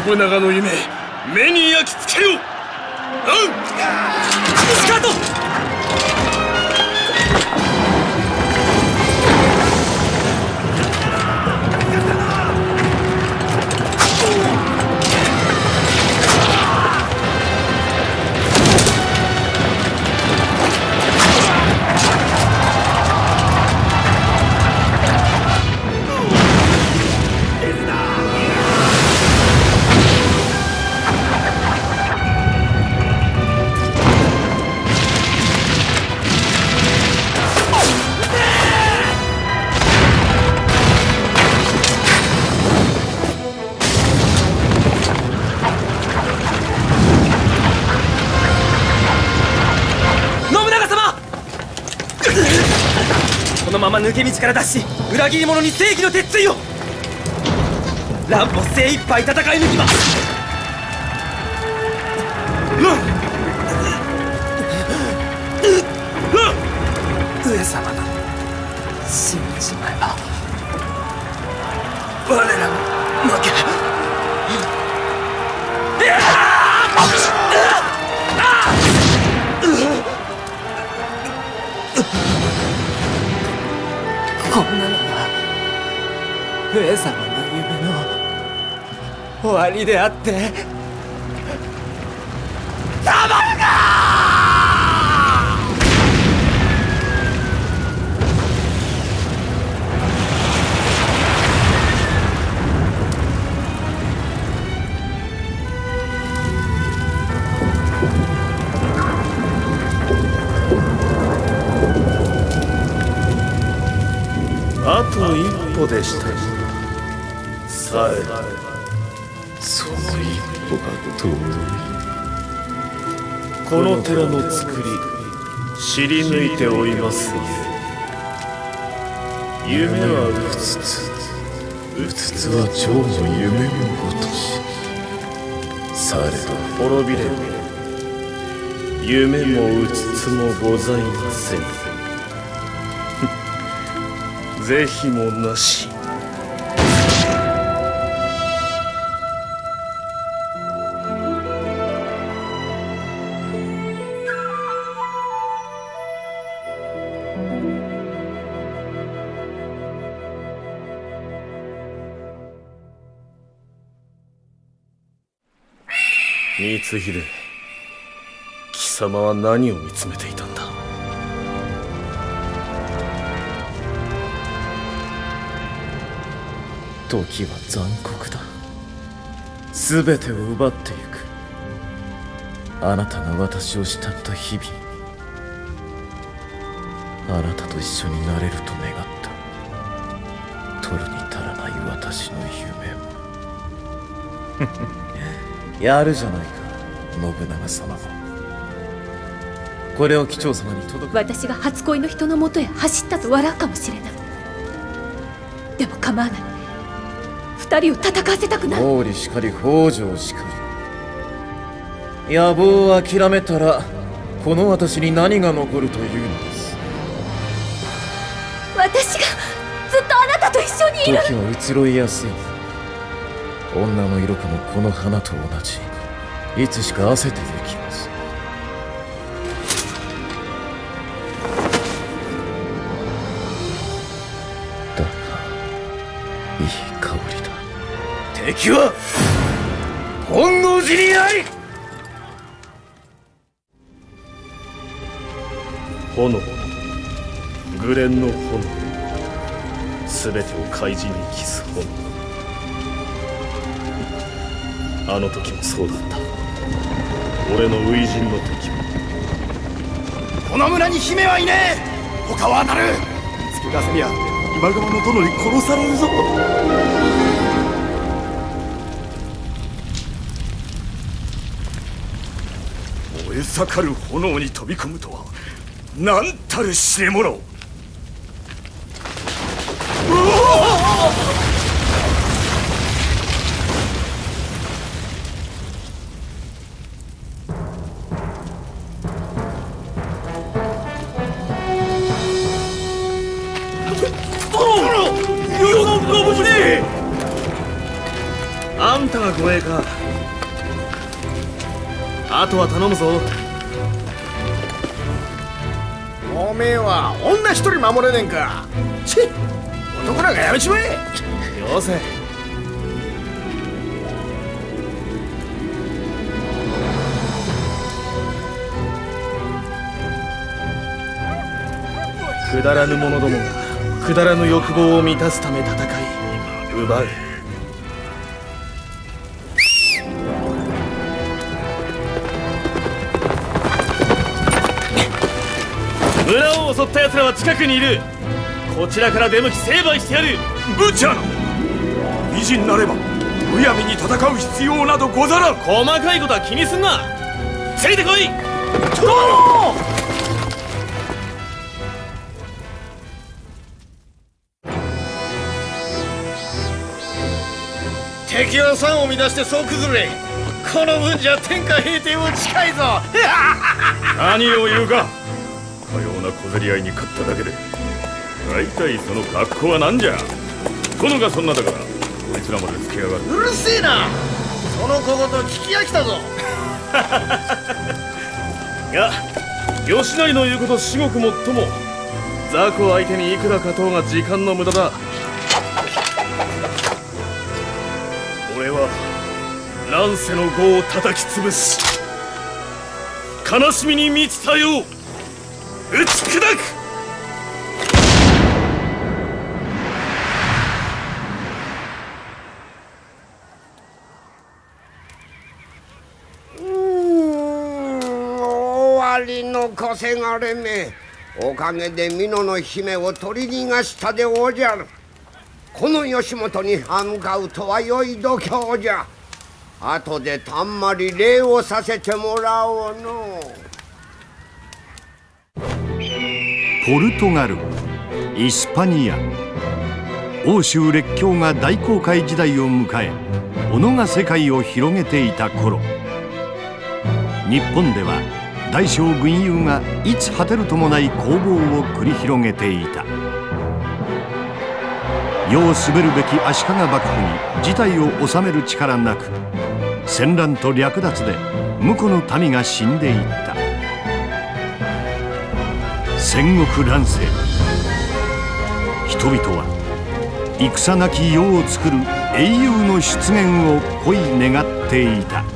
信長の夢、目に焼き付けよ。 スカート。このまま抜け道から脱し、裏切り者に正義の鉄槌を。乱歩精一杯戦い抜きます。上様が死んでしまえば我らも負け。こんなのが上様の夢の終わりであってたまるか。 あと一歩でした。さえその一歩が遠い。この寺の造り知り抜いておりますゆえ、夢はうつつ、うつつは蝶の夢のごとし。されど滅びれば夢もうつつもございません。是非もなし。光秀、貴様は何を見つめていたんだ。時は残酷だ。全てを奪ってゆく。あなたが私を慕った日々、あなたと一緒になれると願った。取るに足らない私の夢をやるじゃないか、信長様も。これを貴長様に届く。 私が初恋の人のもとへ走ったと笑うかもしれない。でも構わない。二人を戦わせたくない。 毛利しかり北条しかり、野望を諦めたらこの私に何が残るというのです。 私がずっとあなたと一緒にいる。 時は移ろいやすい。女の色気もこの花と同じ。いつしか焦ってゆきます。だがいい香りだ。敵は本能寺にあり。炎、グレンの炎、すべてを開示に帰す炎。あの時もそうだった。俺の初陣の時も。 この村に姫はいねえ。他は当たる。見つけ出せりゃ今川の殿に殺されるぞ。燃え盛る炎に飛び込むとは何たる知れ者。 あんたが護衛か。あとは頼むぞ。 おめえは女一人守れねえんか。ちっ、男らがやめちまえ。 よせ。くだらぬ者どもがくだらぬ欲望を満たすため戦い奪う。村を襲った奴らは近くにいる。こちらから出向き成敗してやる。 ブチャーナ、美人なればむやみに戦う必要などござらん。 細かいことは気にすんな。ついてこい。 敵は山を乱して総崩れ。この分じゃ天下平定も近いぞ。 何を言うか。かような小競り合いに勝っただけで大体その格好は何じゃ。殿がそんなだからこいつらまでつけやがる。 うるせえな、その小言聞き飽きたぞ。 いや、吉成の言うこと至極もっとも。雑魚相手にいくら勝とうが時間の無駄だ。俺は乱世の業を叩き潰し悲しみに満ちたよう打ち砕く。 終わりの小せがれめ。おかげで美濃の姫を取り逃がしたでおじゃる。この義元に歯向かうとはよい度胸じゃ。後でたんまり礼をさせてもらおうの。 ポルトガル、イスパニア、欧州列強が大航海時代を迎え斧が世界を広げていた頃、日本では大小軍友がいつ果てるともない攻防を繰り広げていた。世を滑るべき足利幕府に事態を収める力なく、戦乱と略奪で婿の民が死んでいった。戦国乱世、人々は戦なき世を作る英雄の出現を恋願っていた。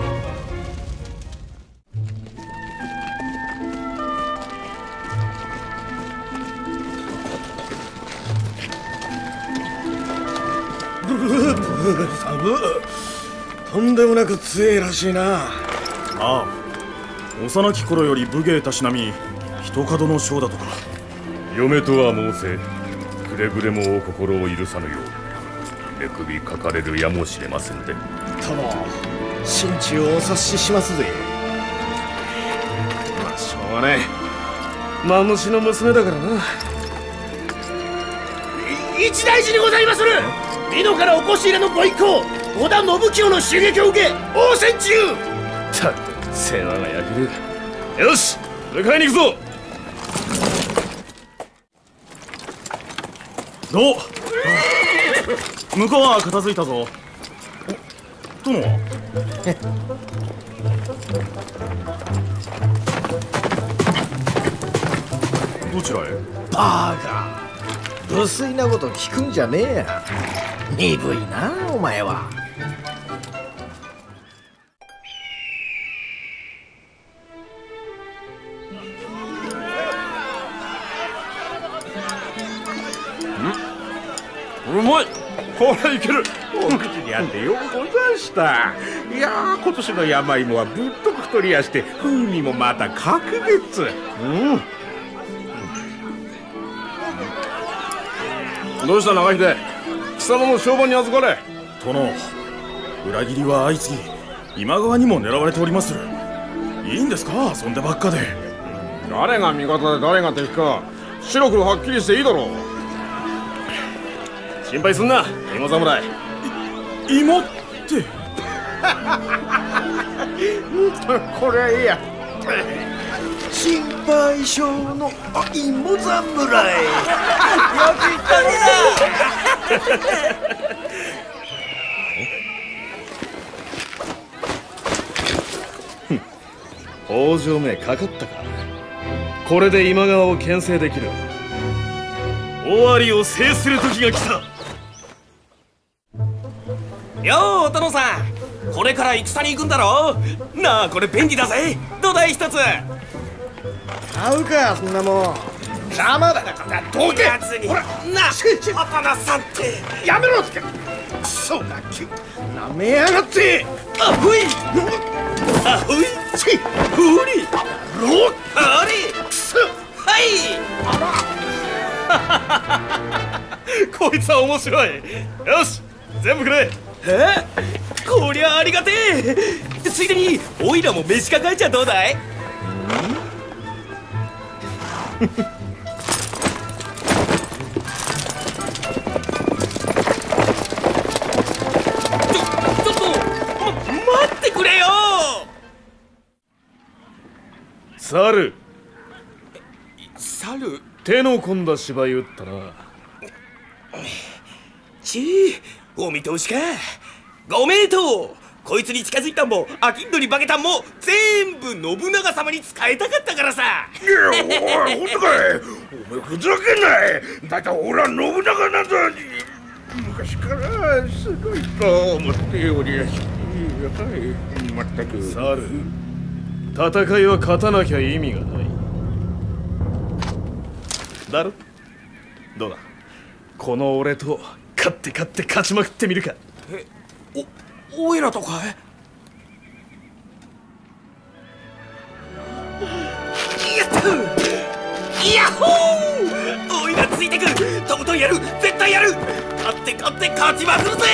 とんでもなく強えらしいな。 ああ、幼き頃より武芸たしなみ一門の将だとか。 嫁とは申せくれぐれもお心を許さぬよう寝首かかれるやもしれませんで。 殿、心中をお察ししますぜ。まあしょうがない。 マムシの娘だからな。 一大事にございまする。美濃からおこし入れのご一行織田信清の襲撃を受け応戦中。 たく世話が焼ける。よし、迎えに行くぞ。どう？向こうは片付いたぞ。殿は？どちらへ？ バカ、無粋なこと聞くんじゃねえや。鈍いなお前は。 うまい。 これいける。お口にあってようござんした。いやー、今年の山芋はぶっとく太りやして風味もまた格別。 どうした長秀、貴様も商売に預かれ。殿、裏切りは相次ぎ今川にも狙われておりまする。いいんですか、遊んでばっかで。 誰が味方で誰が敵か白黒はっきりしていいだろう。 心配すんな、芋侍。芋ってこれはいいや。心配性の芋侍。よく言ったね。 北条めかかったか。これで今川を牽制できる。尾張を制する時が来た。 よう、お殿さん、これから戦に行くんだろ。なあ、これ便利だぜ。土台一つ買うか、そんなもん。邪魔だ。 どけやつに。ほら、なあ、お殿さんってやめろって。クソガキなめやがって。 あふいあふいちふりろあれくそはい。 こいつは面白い。よし、全部くれ。 こりゃありがてえ。ついでにおいらも飯抱えちゃどうだい？ちょっと待ってくれよ。 猿猿手の込んだ芝居打ったな。 お見通しか。ご名答。こいつに近づいたんも商人化けたんも全部信長様に使いたかったからさ。 いや、おい、ほんとかい。お前ふざけない。だいたい俺は信長なんだ。昔からすごいと思っておりやし、まったく。 猿、戦いは勝たなきゃ意味がないだろ。どうだ、この俺と勝って勝ちまくってみるか。 おいらとかい？やった！ヤッホー！おいらついてくる。とことんやる。絶対やる。勝って勝ちまくるぜ。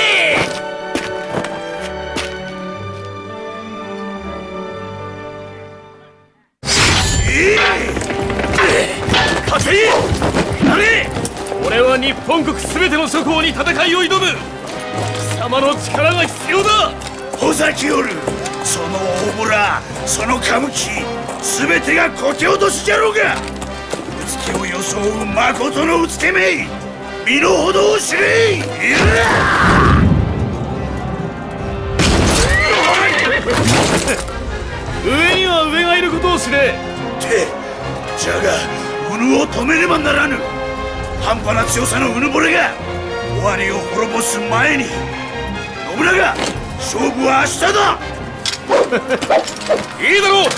勝て！やれ！俺は日本国すべての諸侯に戦いを挑む。貴様の力が必要だ。 ほざきおる。その大ボラ、その歌舞伎、すべてがこけ落としじゃろうが。うつけを装う誠のうつけめ、身の程を知れ。 上には上がいることを知れ。 ってじゃが、うぬを止めねばならぬ。半端な強さのうぬぼれが尾張を滅ぼす前に。信長、勝負は明日だ。 いいだろう。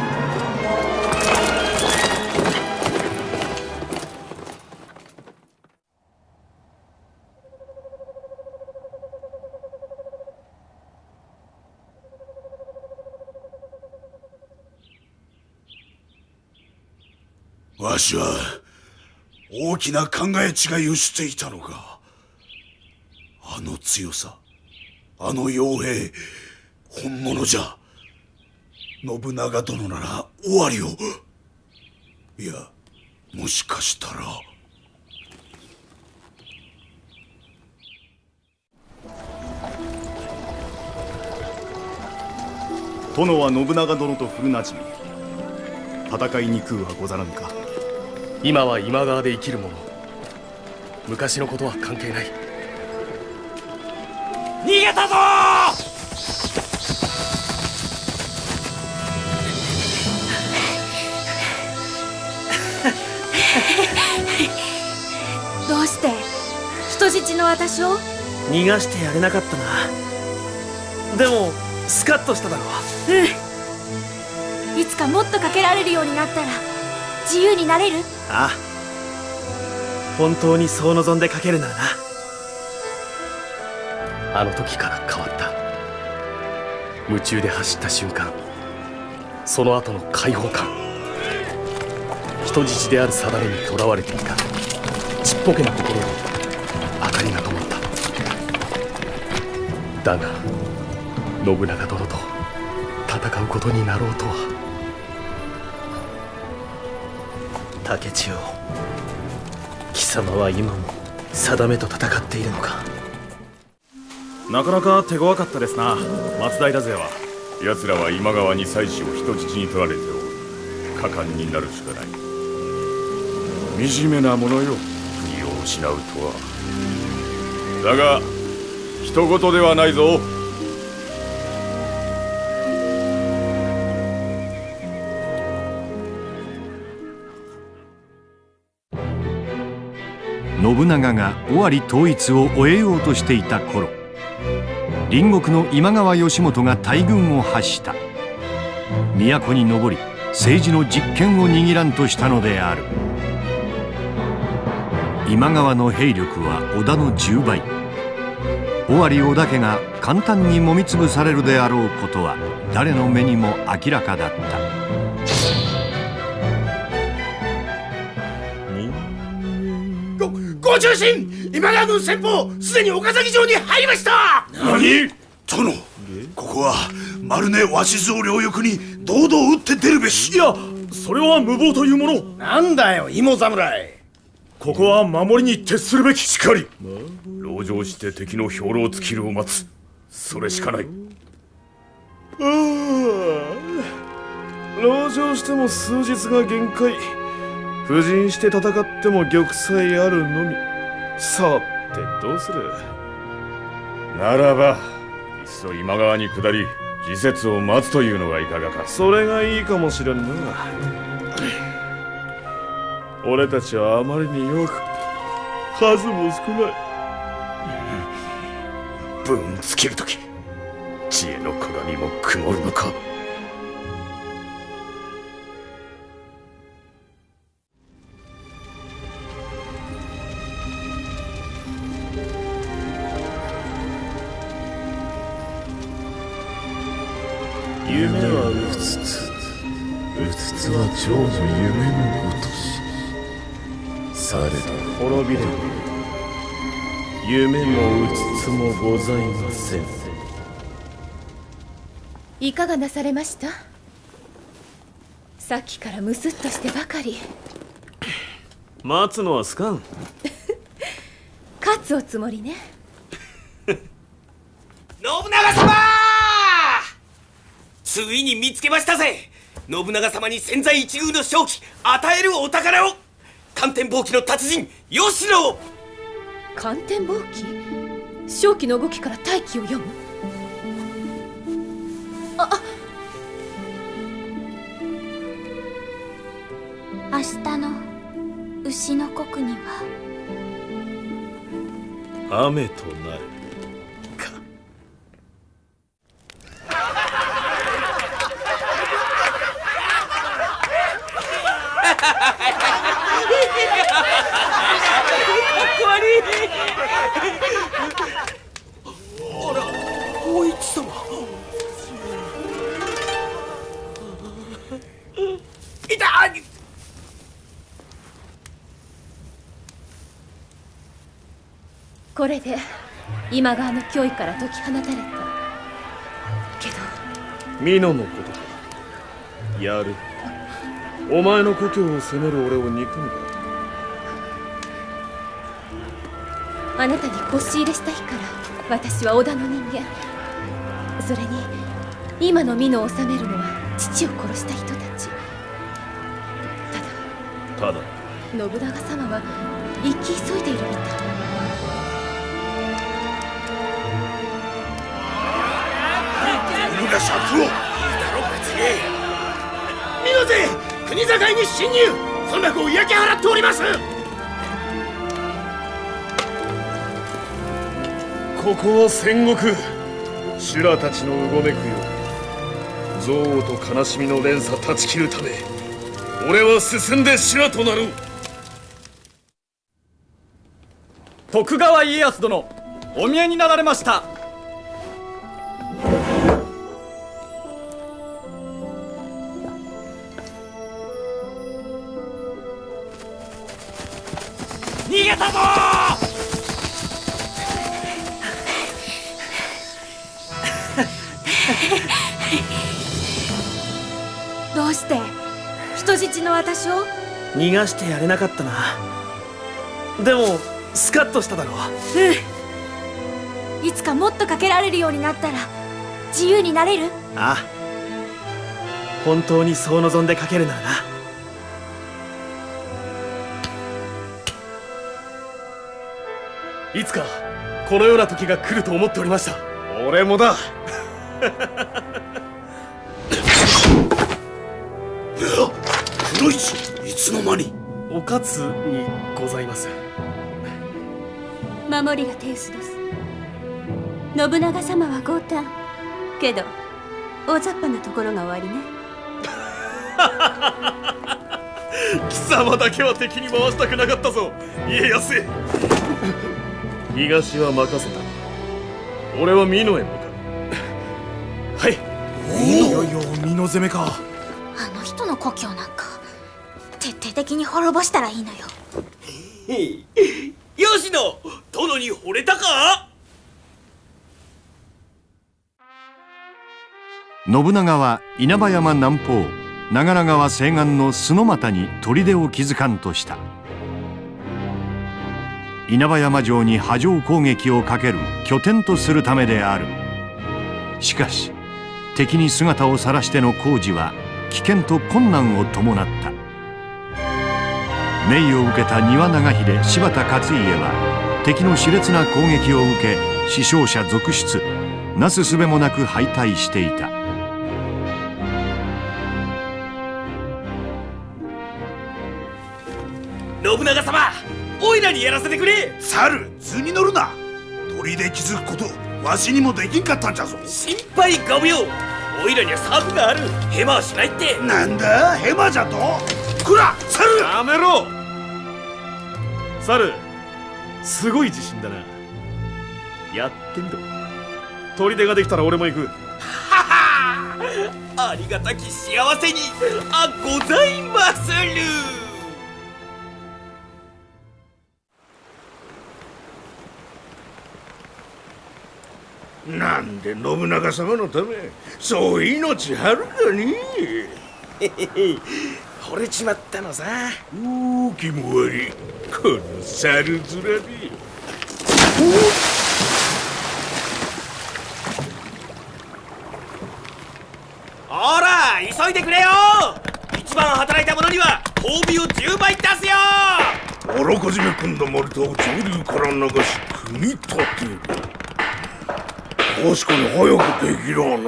わしは大きな考え違いをしていたのか。あの強さ、あの傭兵、本物じゃ。信長殿なら尾張を。いや、もしかしたら。 殿は信長殿と古なじみ。戦いに空はござらぬか。 今は今川で生きる者。昔のことは関係ない。 逃げたぞどうして人質の私を？ 逃がしてやれなかったな。でもスカッとしただろいつかもっとかけられるようになったら自由になれる？ ああ、本当にそう望んでかけるならな。 あの時から変わった。夢中で走った瞬間、その後の解放感。人質である定めにとらわれていたちっぽけな心に明かりが灯った。だが信長殿と戦うことになろうとは。 竹千代、貴様は今も定めと戦っているのか。 なかなか手強かったですな、松平勢は。 奴らは今川に妻子を人質に取られておる。果敢になるしかない。惨めなものよ、国を失うとは。だが人事ではないぞ。 信長が尾張統一を終えようとしていた頃、隣国の今川義元が大軍を発した。都に上り政治の実権を握らんとしたのである。今川の兵力は織田の10倍。尾張織田家が簡単にもみつぶされるであろうことは誰の目にも明らかだった。 ご重臣、今川軍先鋒すでに岡崎城に入りました。 何？殿、ここはまるで鷲津を両翼に堂々打って出るべし。 いや、それは無謀というもの。 なんだよ芋侍。 ここは守りに徹するべき。 しかり籠城して敵の兵糧尽きるを待つ、それしかない。 籠城しても数日が限界。布陣して戦っても玉砕あるのみ。さてどうする？ ならばいっそ今川に下り時節を待つというのがいかがか。 それがいいかもしれんな。俺たちはあまりによく数も少ない。 分尽きるとき知恵の鏡も曇るのか。 夢はうつつ、うつつは蝶の夢のごとし。されど滅びれば夢もうつつもございません。 いかがなされました？さっきからムスッとしてばかり。 待つのはすかん。 勝つおつもりね。 信長様、ついに見つけましたぜ。信長様に千載一遇の勝機、与えるお宝を。寒天箒の達人吉野。 寒天箒？正気の動きから大気を読む。 明日の牛の国には雨となるか。 あら、お市様。いた。 これで今川の脅威から解き放たれたけど。 美濃のことか。やる。お前の故郷を攻める俺を憎んだ。 あなたに腰入れした日から私は織田の人間。それに今の美濃を治めるのは父を殺した人たち。 ただ信長様は生き急いでいるみたい。 が策を。 いいだろ別に。美濃勢、国境に侵入。村落を焼き払っております。 ここは戦国。修羅たちのうごめくよう憎悪と悲しみの連鎖断ち切るため、俺は進んで修羅となる。 徳川家康殿、お見えになられました。 逃げたぞどうして人質の私を？ 逃がしてやれなかったな。でもスカッとしただろう。 いつかもっとかけられるようになったら自由になれる？ ああ、本当にそう望んでかけるならな。 いつかこのような時が来ると思っておりました。俺もだ。 黒石、いつの間に？ おかつにございます。 守りが手薄です。信長様は強胆けど大雑把なところが終わりね。 貴様だけは敵に回したくなかったぞ家康。東は任せた。俺は美濃へ向かう。はい。 いよいよ美濃攻めか。 あの人の故郷なんか徹底的に滅ぼしたらいいのよ。 吉野殿に惚れたか。 信長は稲葉山南方長良川西岸の洲俣に砦を築かんとした。稲葉山城に波状攻撃をかける拠点とするためである。しかし敵に姿を晒しての工事は危険と困難を伴った。命を受けた丹羽長秀柴田勝家は敵の熾烈な攻撃を受け死傷者続出、なすすべもなく敗退していた。 信長様、おいらにやらせてくれ。 猿、図に乗るな。砦築くことわしにもできんかったんじゃぞ。 心配ご無用。おいらには策がある。ヘマはしないって。 なんだヘマじゃと。こら猿。 やめろ猿、すごい自信だな。やってみろ。砦ができたら俺も行く。 ははありがたき幸せにございまする。 なんで信長様のためそう命はるかに。 惚れちまったのさ。 大きも悪いこの猿面で。 ほら急いでくれよ。一番働いた者には褒美を10倍出すよ。 あらかじめ組んだ丸太を上流から流し組み立てる。確かに早くできるわな。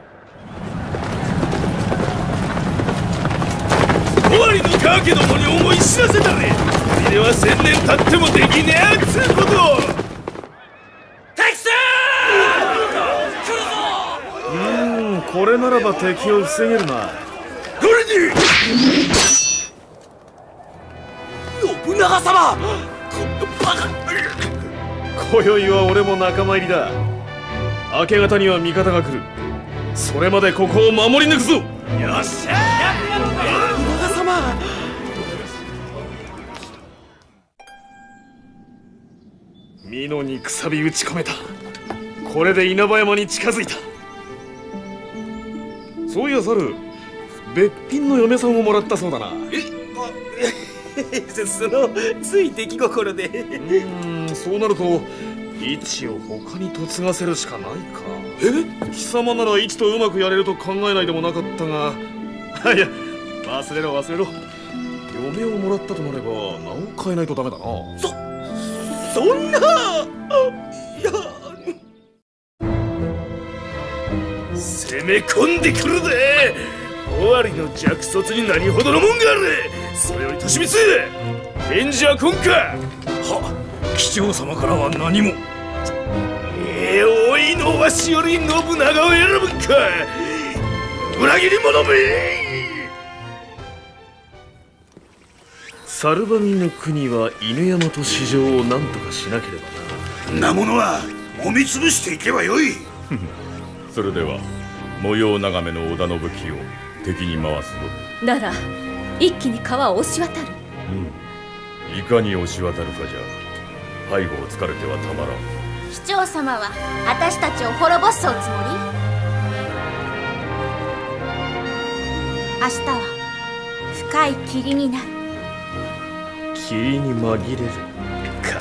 終わりのカーケどもに思い知らせたれ。では1000年経ってもできねえっつうこと。敵さー来るぞ。これならば敵を防げるな。 どれに信長様、このバカ。 今宵は俺も仲間入りだ。明け方には味方が来る。それまでここを守り抜くぞ。よっしゃー。信長様。美濃にくさび打ち込めた。これで稲葉山に近づいた。そういや猿、べっぴんの嫁さんをもらったそうだな。 そのつい出来心で。 そうなるとイチを他に嫁がせるしかないか。貴様ならイチとうまくやれると考えないでもなかったが。いや忘れろ忘れろ。嫁をもらったとなれば名を変えないとダメだな。 そんな。いや攻め込んでくるぜ。尾張の弱卒に何ほどのもんがある。それより利光返事は来んか。はっ、貴長様からは何も。おいのわしより信長を選ぶんか。裏切り者め。 猿喰の国は犬山と市場を何とかしなければな。 なものは揉みつぶしていけばよい。 それでは模様眺めの織田信樹を敵に回すぞ。 なら一気に川を押し渡る。 いかに押し渡るかじゃ背後を突かれてはたまらん。 市長様は私たちを滅ぼすおつもり？明日は深い霧になる。 霧に紛れるか。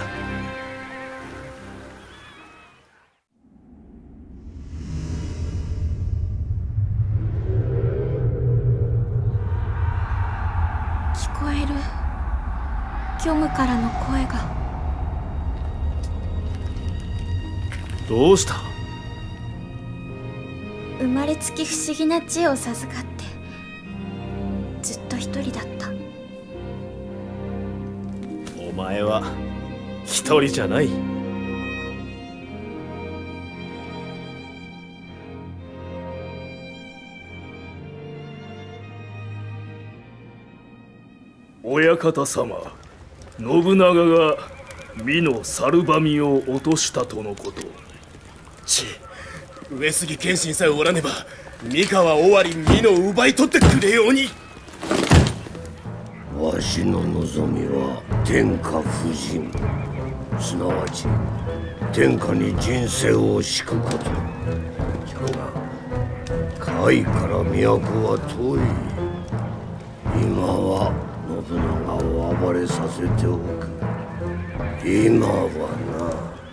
聞こえる虚無からの声が。 どうした？ 生まれつき不思議な知恵を授かってずっと一人だった。 お前は一人じゃない。 親方様、信長が美の猿ばみを落としたとのこと。 上杉謙信さえおらねば三河尾張美濃を奪い取ってくれように。 わしの望みは天下布陣、すなわち天下に人生を敷くこと。甲斐から都は遠い。今は信長を暴れさせておく。今は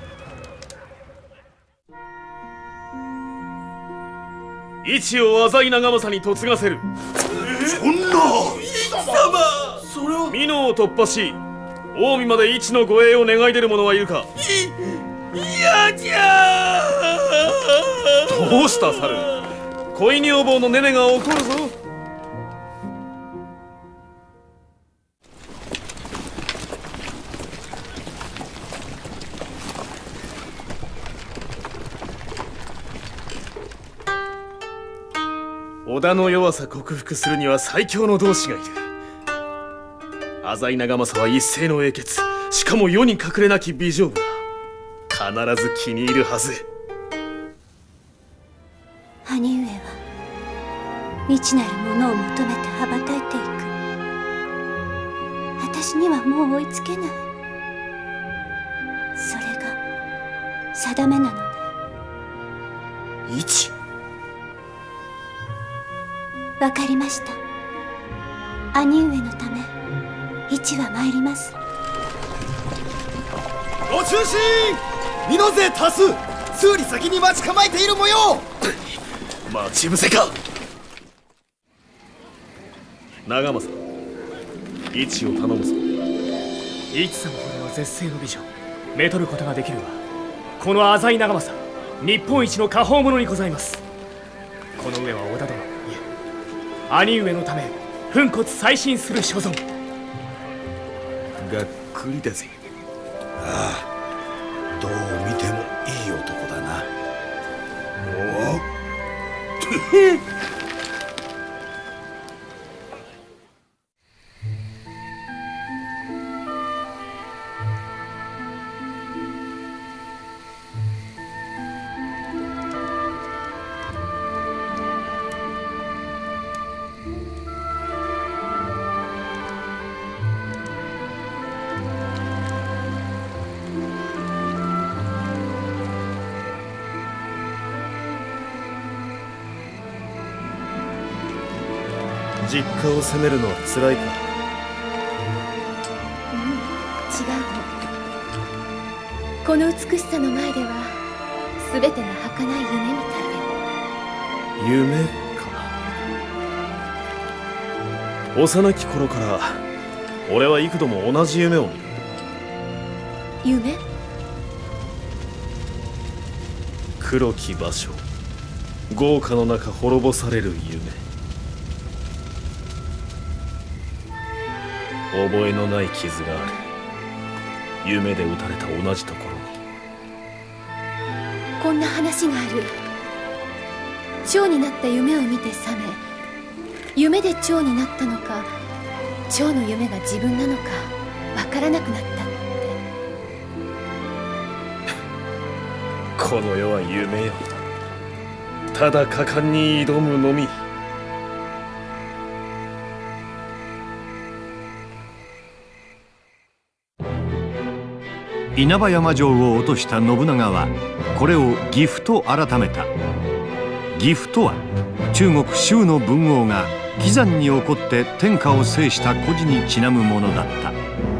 な。一を浅井長政に嫁がせる。 そんな様、それは美濃を突破し近江まで一の護衛を願い出る者はいるか。 嫌じゃー。どうした猿、恋女房のネネが怒るぞ。織田の弱さ克服するには最強の同志がいる。浅井長政は一世の英傑、しかも世に隠れなき美丈夫だ。必ず気に入るはず。 兄上は未知なるものを求めて羽ばたいていく。私にはもう追いつけない。それが定めなのね。 一、 わかりました。兄上のため一は参ります。 ご中心、美濃勢多数、数里先に待ち構えている模様。 待ち伏せか。長政、一を頼むぞ。 一様ほどの絶世の美女、めとることができるわ。この浅井長政、日本一の果報者にございます。この上は織田殿、いえ兄上のため粉骨再審する所存。 がっくりだぜ。 ああ、どう見てもいい男だな。おお実家を責めるのは辛いか。 違うの。この美しさの前では全てが儚い夢みたいで。 夢か。幼き頃から俺は幾度も同じ夢を見る。 夢？ 黒き場所、豪華の中滅ぼされる夢。覚えのない傷がある。夢で打たれた同じところに。 こんな話がある。蝶になった夢を見て覚め、夢で蝶になったのか、蝶の夢が自分なのかわからなくなったって。 この世は夢よ。ただ果敢に挑むのみ。 稲葉山城を落とした信長はこれを岐阜と改めた。岐阜とは中国周の文王が岐山に起こって天下を制した故事にちなむものだった。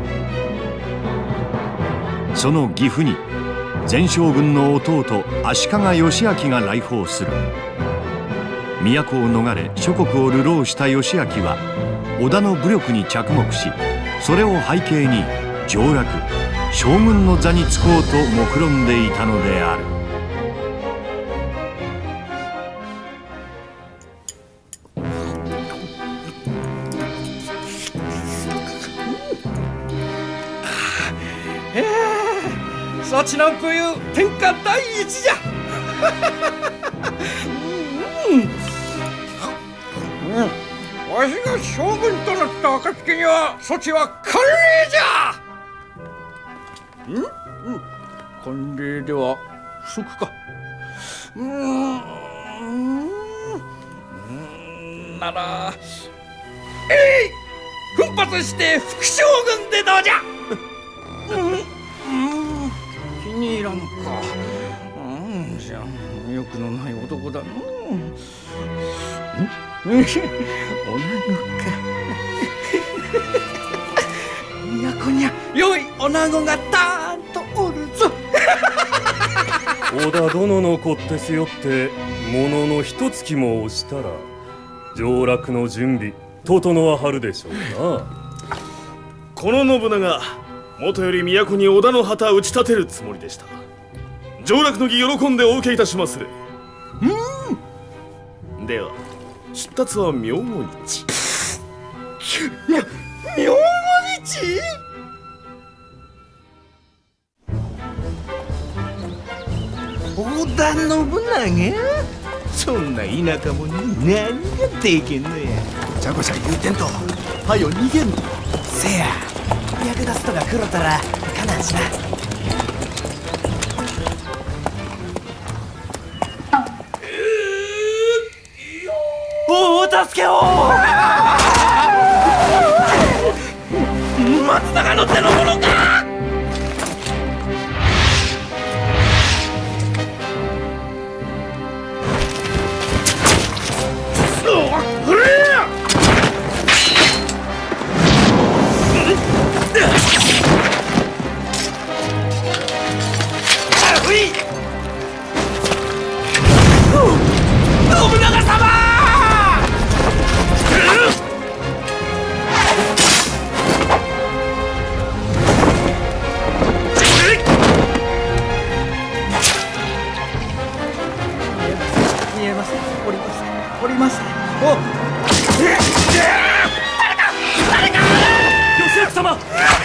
その岐阜に前将軍の弟足利義昭が来訪する。都を逃れ諸国を流浪した義昭は織田の武力に着目し、それを背景に上洛将軍の座に就こうと目論んでいたのである。 幸なんという天下第一じゃ。 わしが将軍となった暁にはそちは慣例じゃ。 慣例では不足か。なら奮発して副将軍でどうじゃ。気に入らんか。じゃあ欲のない男だの。おなごか。いやこにゃ良いおなごがたーんとおるぞ。 織田殿の子ってすよってものの一月も押したら上洛の準備整わはるでしょうな。 この信長、もとより都に織田の旗を打ち立てるつもりでした。上洛の儀喜んでお受けいたしまする。では出立は明後日。 明後日？織田信長？そんな田舎者に何ができんのや。ごちゃごちゃ言うてんとはよ逃げんの。せや役立つとか来ろたらかなんしな。お助けを。松永の手の者か。信長様。おります。お誰か義明様。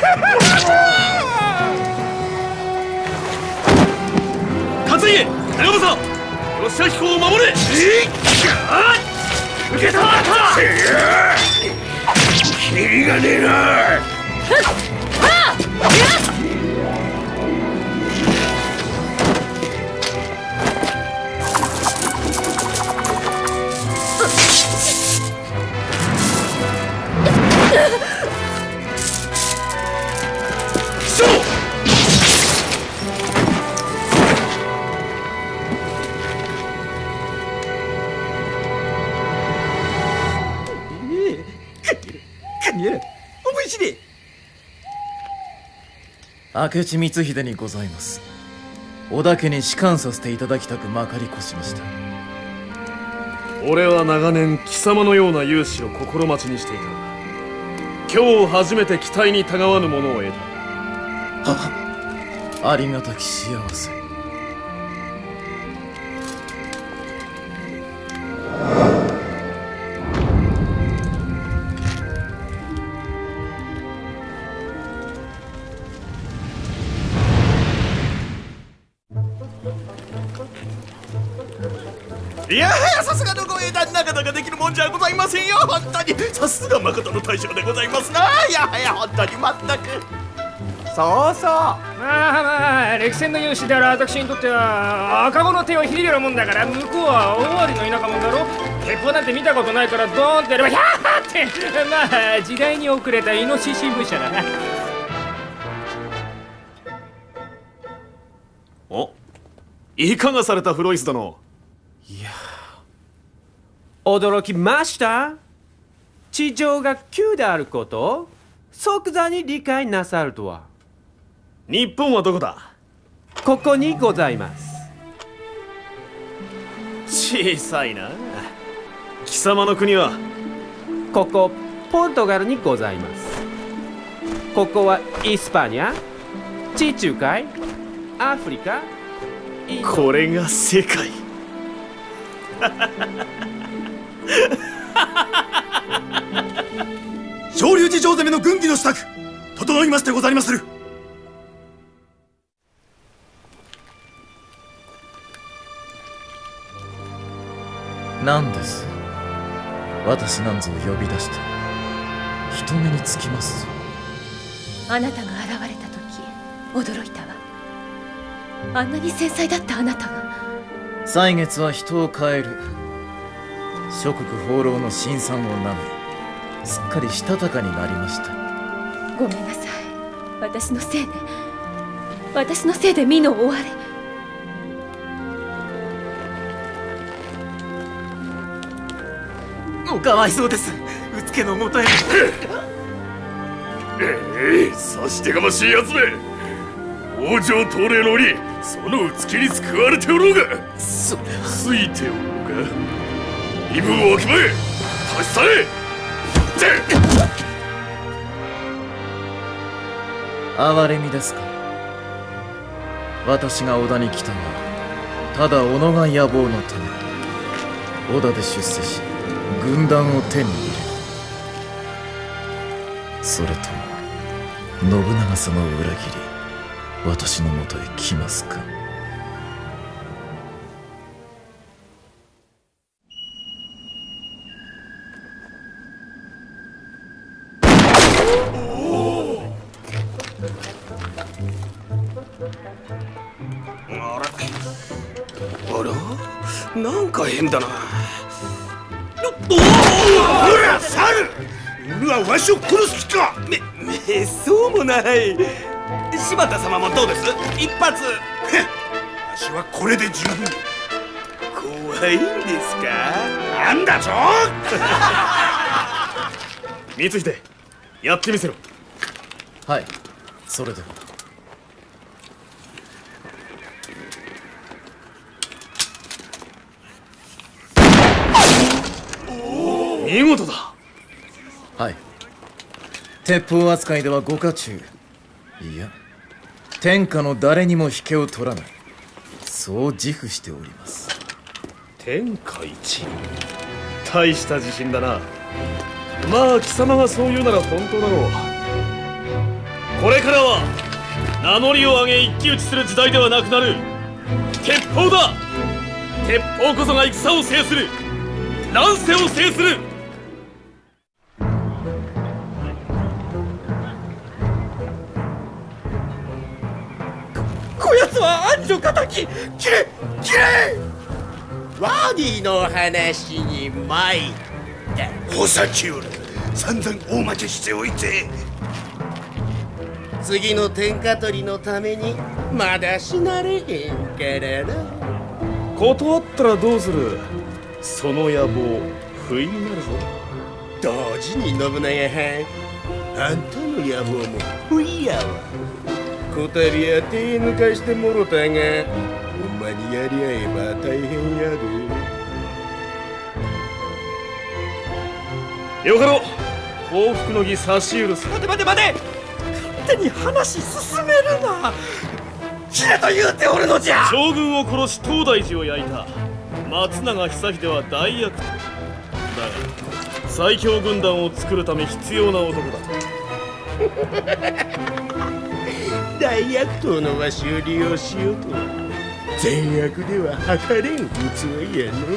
勝家長政義明公を守れ。受けたまった。キリがねえな。 明智光秀にございます。織田家に仕官させていただきたくまかり越しました。 俺は長年貴様のような勇士を心待ちにしていた。今日初めて期待にたがわぬものを得た。ありがたき幸せ。 いやはやさすがのご英断なかなかできるもんじゃございませんよ。本当にさすが誠の大将でございますな。いやはや本当に全く。そうそう。 まあ歴戦の勇士である私にとっては赤子の手をひねるもんだから、向こうは大割の田舎者だろ。鉄砲なんて見たことないからドーンってやればヒャーって。まあ時代に遅れたイノシシ武者だな。 お、いかがされたフロイス殿。 いや驚きました。地上が急であることを即座に理解なさるとは。 日本はどこだ。 ここにございます。 小さいな。貴様の国はここポルトガルにございます。ここはイスパニア、地中海、アフリカ。 これが世界。 昇龍寺城攻めの軍議の支度整いましてござりまする。 何です私なんぞを呼び出して人目につきますぞ。 あなたが現れた時驚いたわ。あんなに繊細だったあなたが。 歳月は人を変える。諸国放浪の辛酸をなめすっかりしたたかになりました。 ごめんなさい。私のせいで美濃を追われ。 おかわいそうです。うつけのもとへ。 さしてがましいやつめ。王城東霊の折そのうつけに救われておろうが。 それはついておろうか。身分をわきまえ立ち去れ。 哀れみですか。私が織田に来たのはただ己が野望のため。織田で出世し軍団を手に入れる。それとも信長様を裏切り私のもとへ来ますか。 なんか変だな。 ほら猿、俺はわしを殺す気か。 そうもない。柴田様もどうです？一発。 わしはこれで十分。 怖いんですか？ なんだぞ光秀、やってみせろ。 はい、それでは。 見事だ。 はい。鉄砲扱いでは5家中、いや天下の誰にも引けを取らない、そう自負しております。 天下一、大した自信だな。まあ貴様がそう言うなら本当だろう。これからは名乗りを上げ一騎打ちする時代ではなくなる。鉄砲だ。鉄砲こそが戦を制する、乱世を制する。 こやつは暗女敵。切れ切れ。 ワディの話に参った。 お先おる。散々大負けしておいて。 次の天下取りのためにまだ死なれへんからな。 断ったらどうする。その野望不意になるぞ。 同時に信長はん、あんたの野望も不意やわ。こたびは手抜かしてもろたが、ほんまにやり合えば大変やで。 よかろう。幸福の儀差し許す。 待て待て待て。勝手に話進めるな。切れと言うておるのじゃ。 将軍を殺し東大寺を焼いた松永久秀は大悪党だが、最強軍団を作るため必要な男だ。 大悪党のわしを利用しようとは善悪では測れん器やの。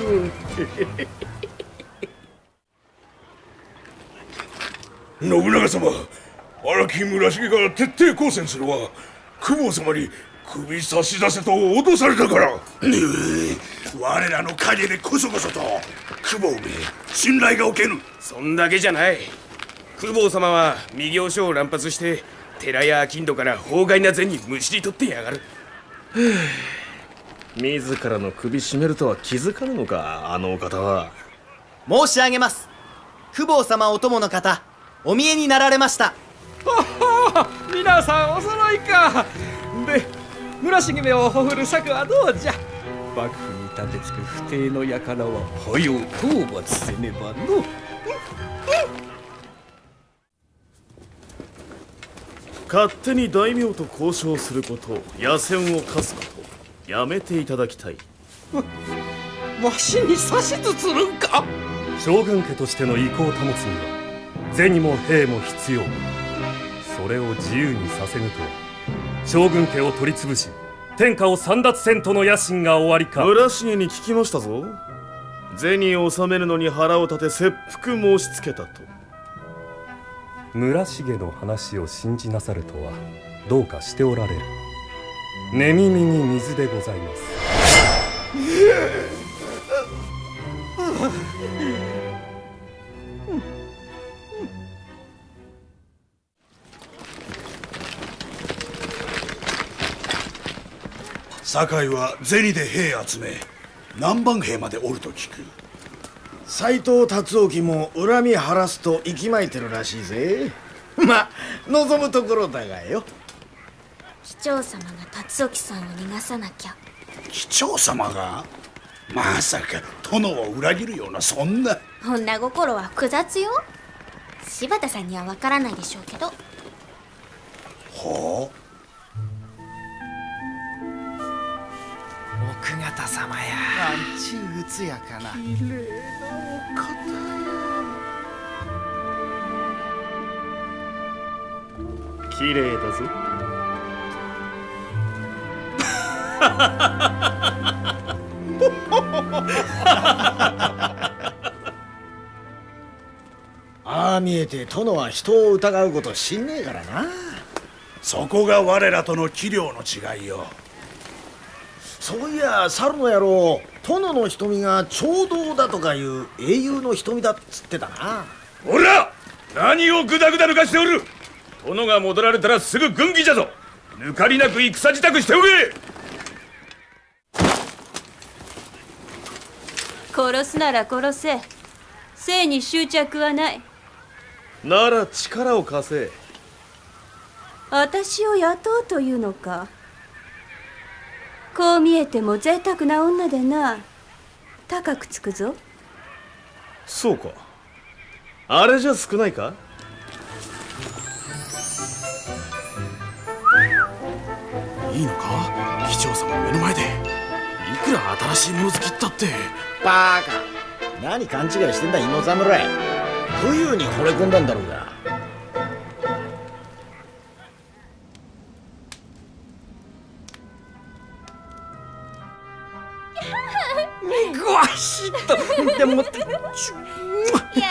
信長様、荒木村重が徹底抗戦するわ。公方様に首差し出せと脅されたから。我らの陰でこそこそと公方め信頼がおけぬ。 そんだけじゃない。公方様は未行書を乱発して寺や商人から法外な銭にむしり取ってやがる。 自らの首絞めるとは気づかぬのか、あのお方は。 申し上げます。公方様お供の方、お見えになられました。 皆さんお揃いか。で、村重めをほふる策はどうじゃ。幕府に立てつく不定の輩は早う討伐せねばの。 勝手に大名と交渉すること、野戦を課すこと、やめていただきたい。 わしに指図するんか。 将軍家としての意向を保つには銭も兵も必要。それを自由にさせぬと将軍家を取り潰し天下を簒奪せんとの野心が終わりか。 村重に聞きましたぞ。 銭を納めるのに腹を立て切腹申しつけたと。 村重の話を信じなさるとはどうかしておられる。寝耳に水でございます。 酒井は銭で兵集め南蛮兵までおると聞く。 斎藤達興も恨み晴らすと息巻いてるらしいぜ。まあ望むところだがよ。 機長様が達興さんを逃がさなきゃ。 機長様が？まさか殿を裏切るようなそんな。 女心は複雑よ。柴田さんにはわからないでしょうけど。 ほう。 奥方様や。なんちゅううつやかな。 綺麗なお方や。綺麗だぞ。 ああ見えて殿は人を疑うこと知んねえからな。 そこが我らとの器量の違いよ。 そういや猿の野郎、殿の瞳が長道だとかいう英雄の瞳だっつってたな。 おら、何をグダグダ抜かしておる。殿が戻られたらすぐ軍議じゃぞ。抜かりなく戦支度しておけ。 殺すなら殺せ。生に執着はない。 なら力を貸せ。 私を雇うというのか。こう見えても贅沢な女でな。高くつくぞ。 そうか。あれじゃ少ないか。 いいのか、機長様の目の前で。いくら新しいもの好きったって。 バカ、何勘違いしてんだ芋侍。冬に惚れ込んだんだろうが。 ごわしっとでもってや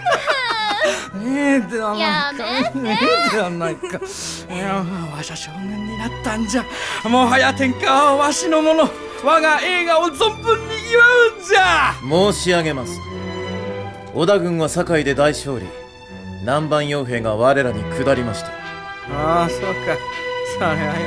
ではないか、ではないか。わしゃ将軍になったんじゃ。もはや天下はわしのもの。我が映画を存分に祝うんじゃ。 申し上げます。織田軍は堺で大勝利。南蛮傭兵が我らに下りました。 ああ、そうか。それはよかった。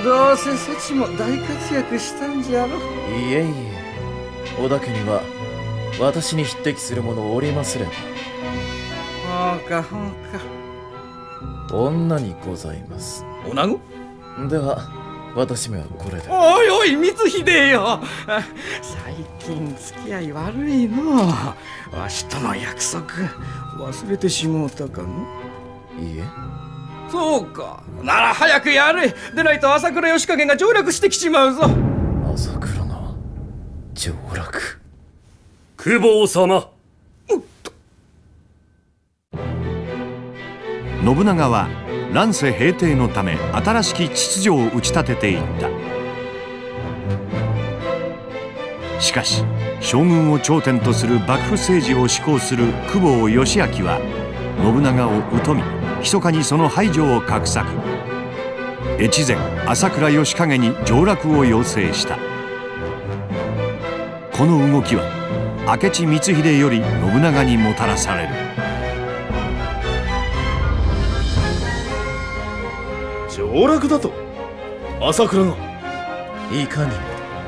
どうせそちも大活躍したんじゃろ。 いえいえ、織田家には私に匹敵する者おりますれば。 そうかそうか。 女にございます。 女子では私めはこれで。 おいおい光秀よ、最近付き合い悪いの。わしとの約束忘れてしもうたかの。 いいえ。 そうか。なら早くやれ。でないと朝倉義景が上洛してきちまうぞ。 朝倉が上洛。 公方様。 信長は乱世平定のため新しき秩序を打ち立てていった。しかし将軍を頂点とする幕府政治を施行する公方義明は信長を疎み、密かにその排除を画策。越前朝倉義景に上洛を要請した。この動きは明智光秀より信長にもたらされる。 上洛だと朝倉が。 いかに。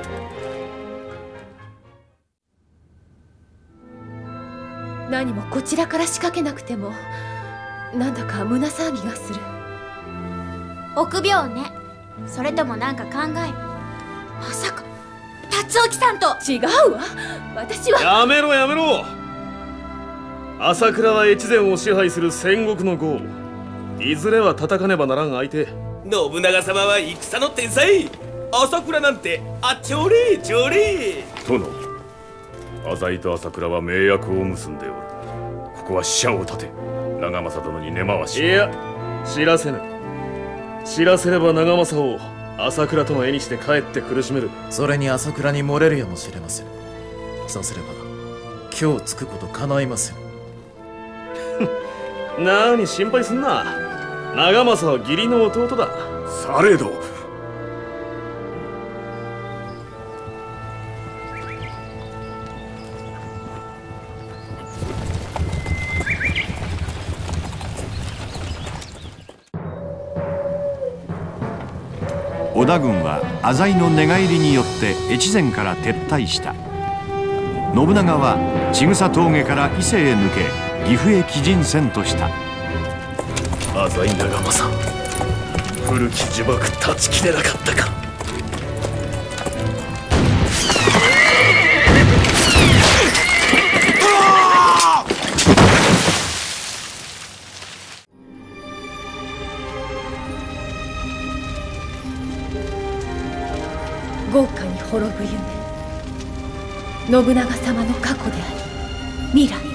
何もこちらから仕掛けなくてもなんだか胸騒ぎがする。 臆病ね。それともなんか考え。まさか達興さんと。 違うわ。私は。 やめろやめろ。朝倉は越前を支配する戦国の豪。いずれは叩かねばならん相手。 信長様は戦の天才。朝倉なんてちょれちょれ。 殿、浅井と朝倉は盟約を結んでおる。ここは使者を立て長政殿に根回し。 いや、知らせぬ。知らせれば長政を朝倉との縁にして帰って苦しめる。 それに朝倉に漏れるやもしれません。 さすれば今日つくこと叶いません。 なに心配すんな。長政は義理の弟だ。 されど織田軍は浅井の寝返りによって越前から撤退した。信長は千草峠から伊勢へ抜け岐阜へ帰陣せんとした。 浅井長政、古き呪縛断ち切れなかったか。 豪華に滅ぶ夢、信長様の過去であり未来。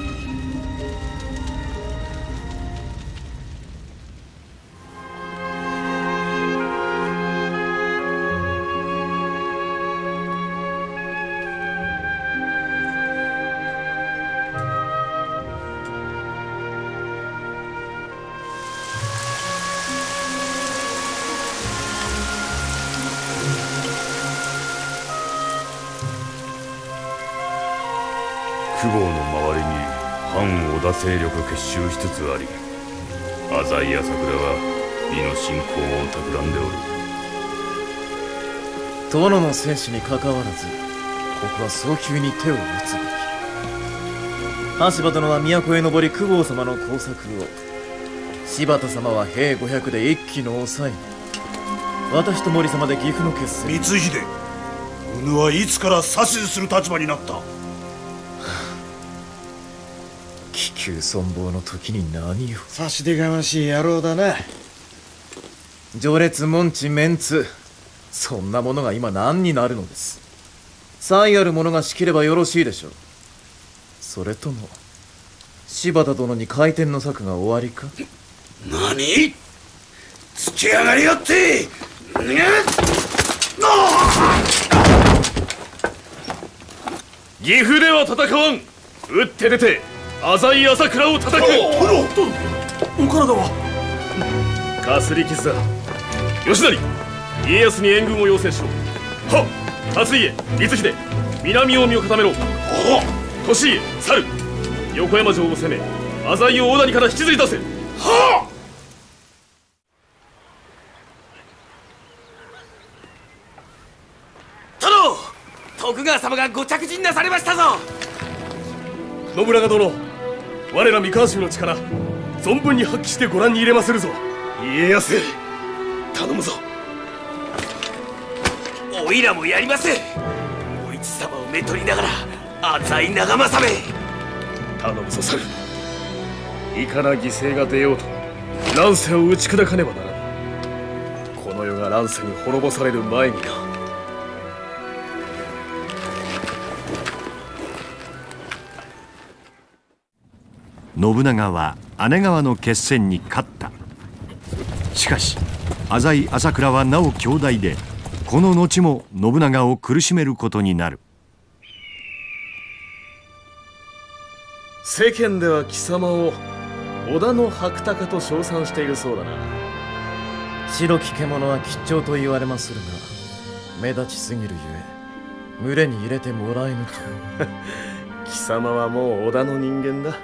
久保の周りに反織田勢力結集しつつあり、浅井朝倉は美の進行を企んでおる。 殿の戦士にかかわらず僕は早急に手を打つべき。羽柴殿は都へ上り公方様の工作を、柴田様は兵500で一気の抑えに、私と森様で岐阜の決戦。 光秀、宇野はいつから指図する立場になった？ 気球存亡の時に何を。 差し出がましい野郎だな。 序列門地メンツ、そんなものが今何になるのです。才ある者が仕切ればよろしいでしょう。それとも柴田殿に回転の策が終わりか。 何？つけ上がりよって。 岐阜では戦わん。打って出て浅井朝倉を叩く。 お体は？ かすり傷だ。吉成、家康に援軍を要請しろ。はっ。勝家、光秀、南近江を固めろ。はっ。利家、猿、横山城を攻め浅井を小谷から引きずり出せ。はっ。 殿、徳川様がご着陣なされましたぞ。 信長殿、我ら三河衆の力存分に発揮してご覧に入れまするぞ。 家康、頼むぞ。おいらもやります。お市様をめとりながら浅井長政め。 頼むぞ猿。いかな犠牲が出ようと乱世を打ち砕かねばならぬ。この世が乱世に滅ぼされる前にな。 信長は姉川の決戦に勝った。しかし浅井朝倉はなお兄弟で、この後も信長を苦しめることになる。 世間では貴様を織田の白鷹と称賛しているそうだな。 白き獣は吉兆と言われまするが、目立ちすぎるゆえ群れに入れてもらえぬと。 貴様はもう織田の人間だ。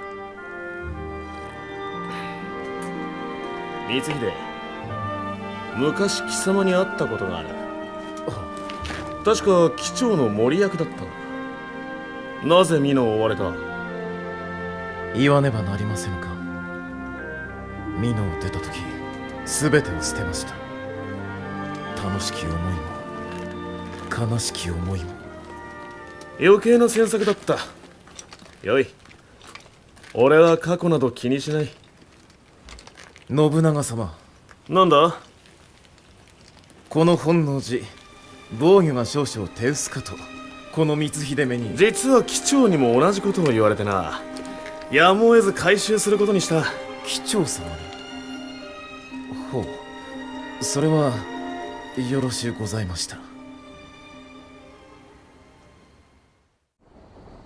光秀、昔貴様に会ったことがある。確か機長の森役だったな。なぜ美濃を追われた？ 言わねばなりませぬか。美濃を出た時全てを捨てました。楽しき思いも悲しき思いも。 余計な詮索だった。よい、俺は過去など気にしない。 信長様。 なんだ？ この本能寺、防御が少々手薄かとこの光秀めに。 実は機長にも同じことを言われてな。やむを得ず回収することにした。 機長様に？ほう、それはよろしゅうございました。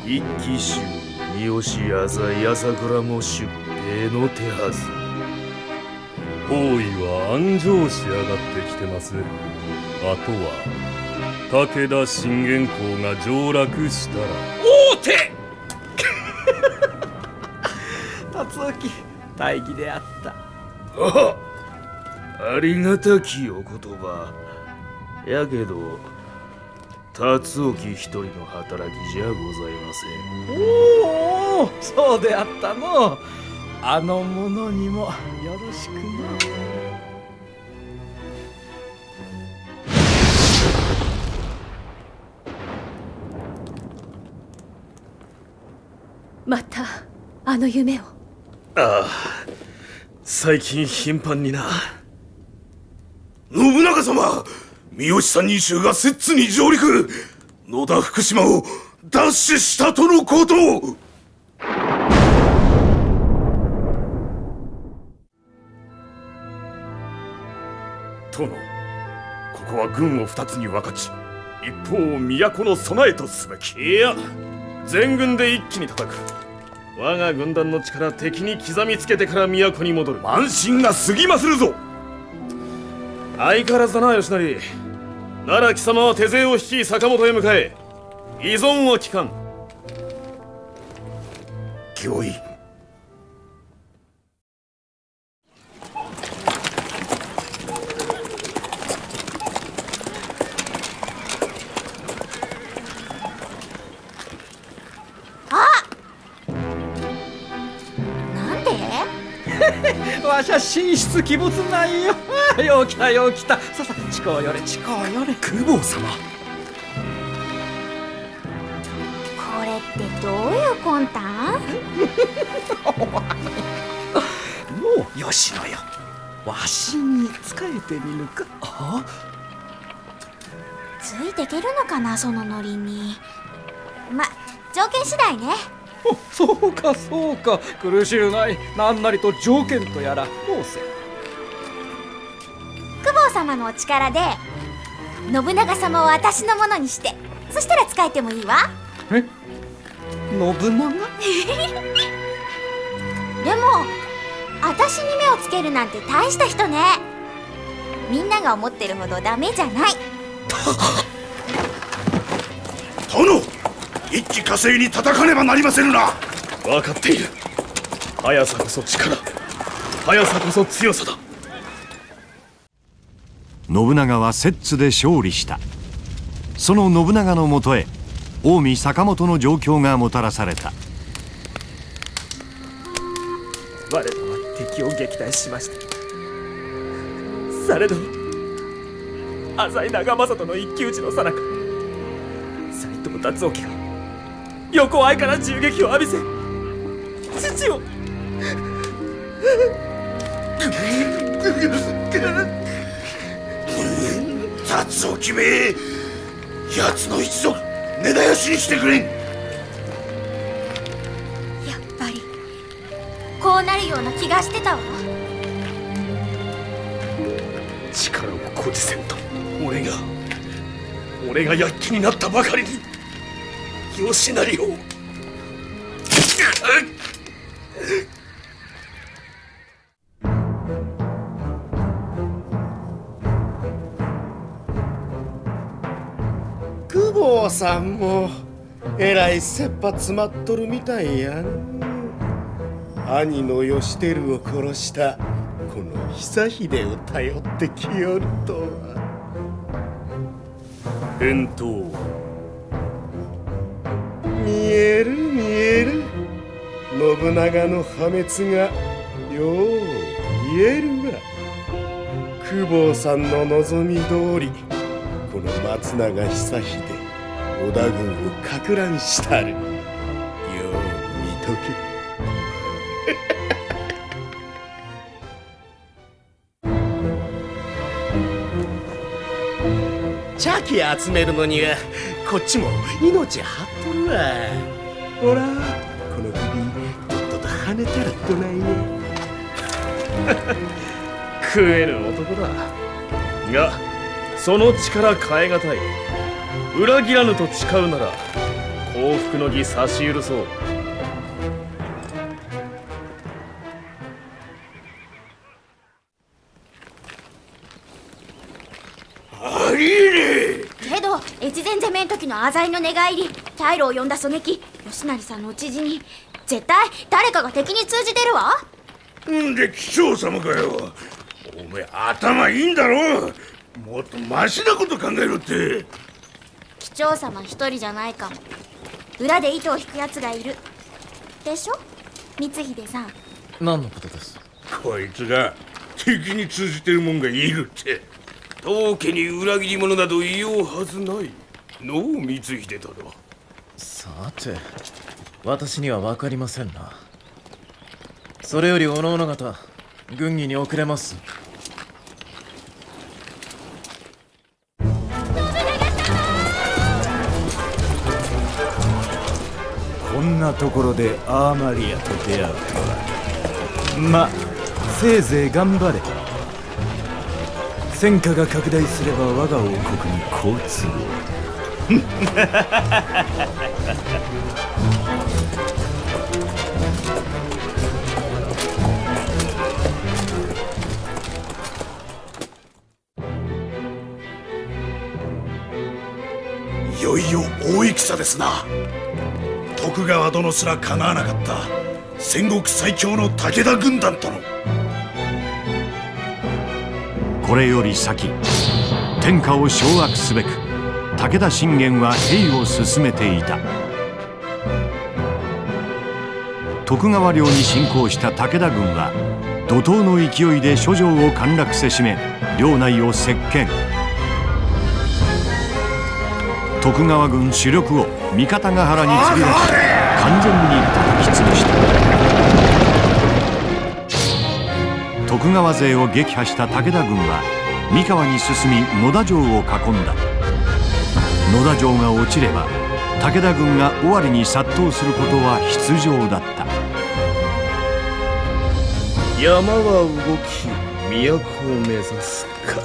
一騎衆三好浅井朝倉も出兵の手はず。 包囲は安城し上がってきてます。あとは武田信玄公が上洛したら。 王手達興大義であった。 ありがたきお言葉やけど、達興一人の働きじゃございません。 おお、そうであったの。あの者にもよろしくな。 またあの夢を。 ああ、最近頻繁にな。 信長様、三好三人衆が摂津に上陸。野田福島を奪取したとのこと。 殿、ここは軍を二つに分かち、一方を都の備えとすべき。 いや、全軍で一気に叩く。我が軍団の力、敵に刻みつけてから都に戻る。 慢心が過ぎまするぞ。 相変わらずだな、吉成。奈良貴様は手勢を率い坂本へ向かえ。依存は聞かん。 御意。 わしゃ神出鬼没なんよ。よう来たよう来た。ささ、近う寄れ近う寄れ。 公方様、 これってどういう魂胆？ もうよしのよ。わしに仕えてみぬか。 ついていけるのかな、そのノリに。ま、条件次第ね。 そうかそうか、苦しゅうない。何なりと条件とやら申せ。 公方様のお力で信長様を私のものにして、そしたら仕えてもいいわ。 え、信長？ でも私に目をつけるなんて大した人ね。みんなが思ってるほどダメじゃない。 殿、一気呵成に叩かねばなりませぬな。 分かっている。速さこそ力、速さこそ強さだ。 信長は摂津で勝利した。その信長のもとへ近江坂本の状況がもたらされた。 我らは敵を撃退しました。されど浅井長政との一騎打ちのさなか、斎藤達興が横合いから銃撃を浴びせ、父を達興め、奴の一族根絶やしにしてくれん。 やっぱりこうなるような気がしてたわ。 力を誇示せんと俺が躍起になったばかりに吉成を。 公方さんもえらい切羽詰まっとるみたいやん。兄の義輝を殺したこの久秀を頼ってきよるとは。 返答。 見える見える。信長の破滅がよう見えるわ。公方さんの望み通り、この松永久秀織田軍をか乱したる。よう見とけ。茶器集めるのにはこっちも命張っとるわ。ほら、この首とっとと跳ねたらどないや。 食える男だが、その力変えがたい。裏切らぬと誓うなら、 報復の儀差し許そう。 ありえねえ。けど越前攻めん時の浅井の寝返り、退路を呼んだ狙撃、吉成さんの討ち死に、絶対誰かが敵に通じてるわ。 んで機長様かよ。おめえ頭いいんだろ。もっとマシなこと考えろって。 機長様一人じゃないかも。裏で糸を引くやつがいるでしょ、光秀さん。 何のことです？ こいつが敵に通じてるもんがいるって。 当家に裏切り者など言おうはずないのう、光秀殿。 さて、私には分かりませんな。それよりおのおの方、軍議に遅れます。 こんなところでアーマリアと出会うとは。ま、せいぜい頑張れ。戦火が拡大すれば我が王国に好都合。 いよいよ大戦ですな。徳川殿すらかなわなかった戦国最強の武田軍団との。 これより先、天下を掌握すべく武田信玄は兵を進めていた。徳川領に侵攻した武田軍は怒涛の勢いで諸城を陥落せしめ、領内を席巻。徳川軍主力を三方ヶ原に連れ出し、完全に叩き潰した。徳川勢を撃破した武田軍は三河に進み野田城を囲んだ。野田城が落ちれば武田軍が尾張に殺到することは必定だった。 山は動き都を目指すか。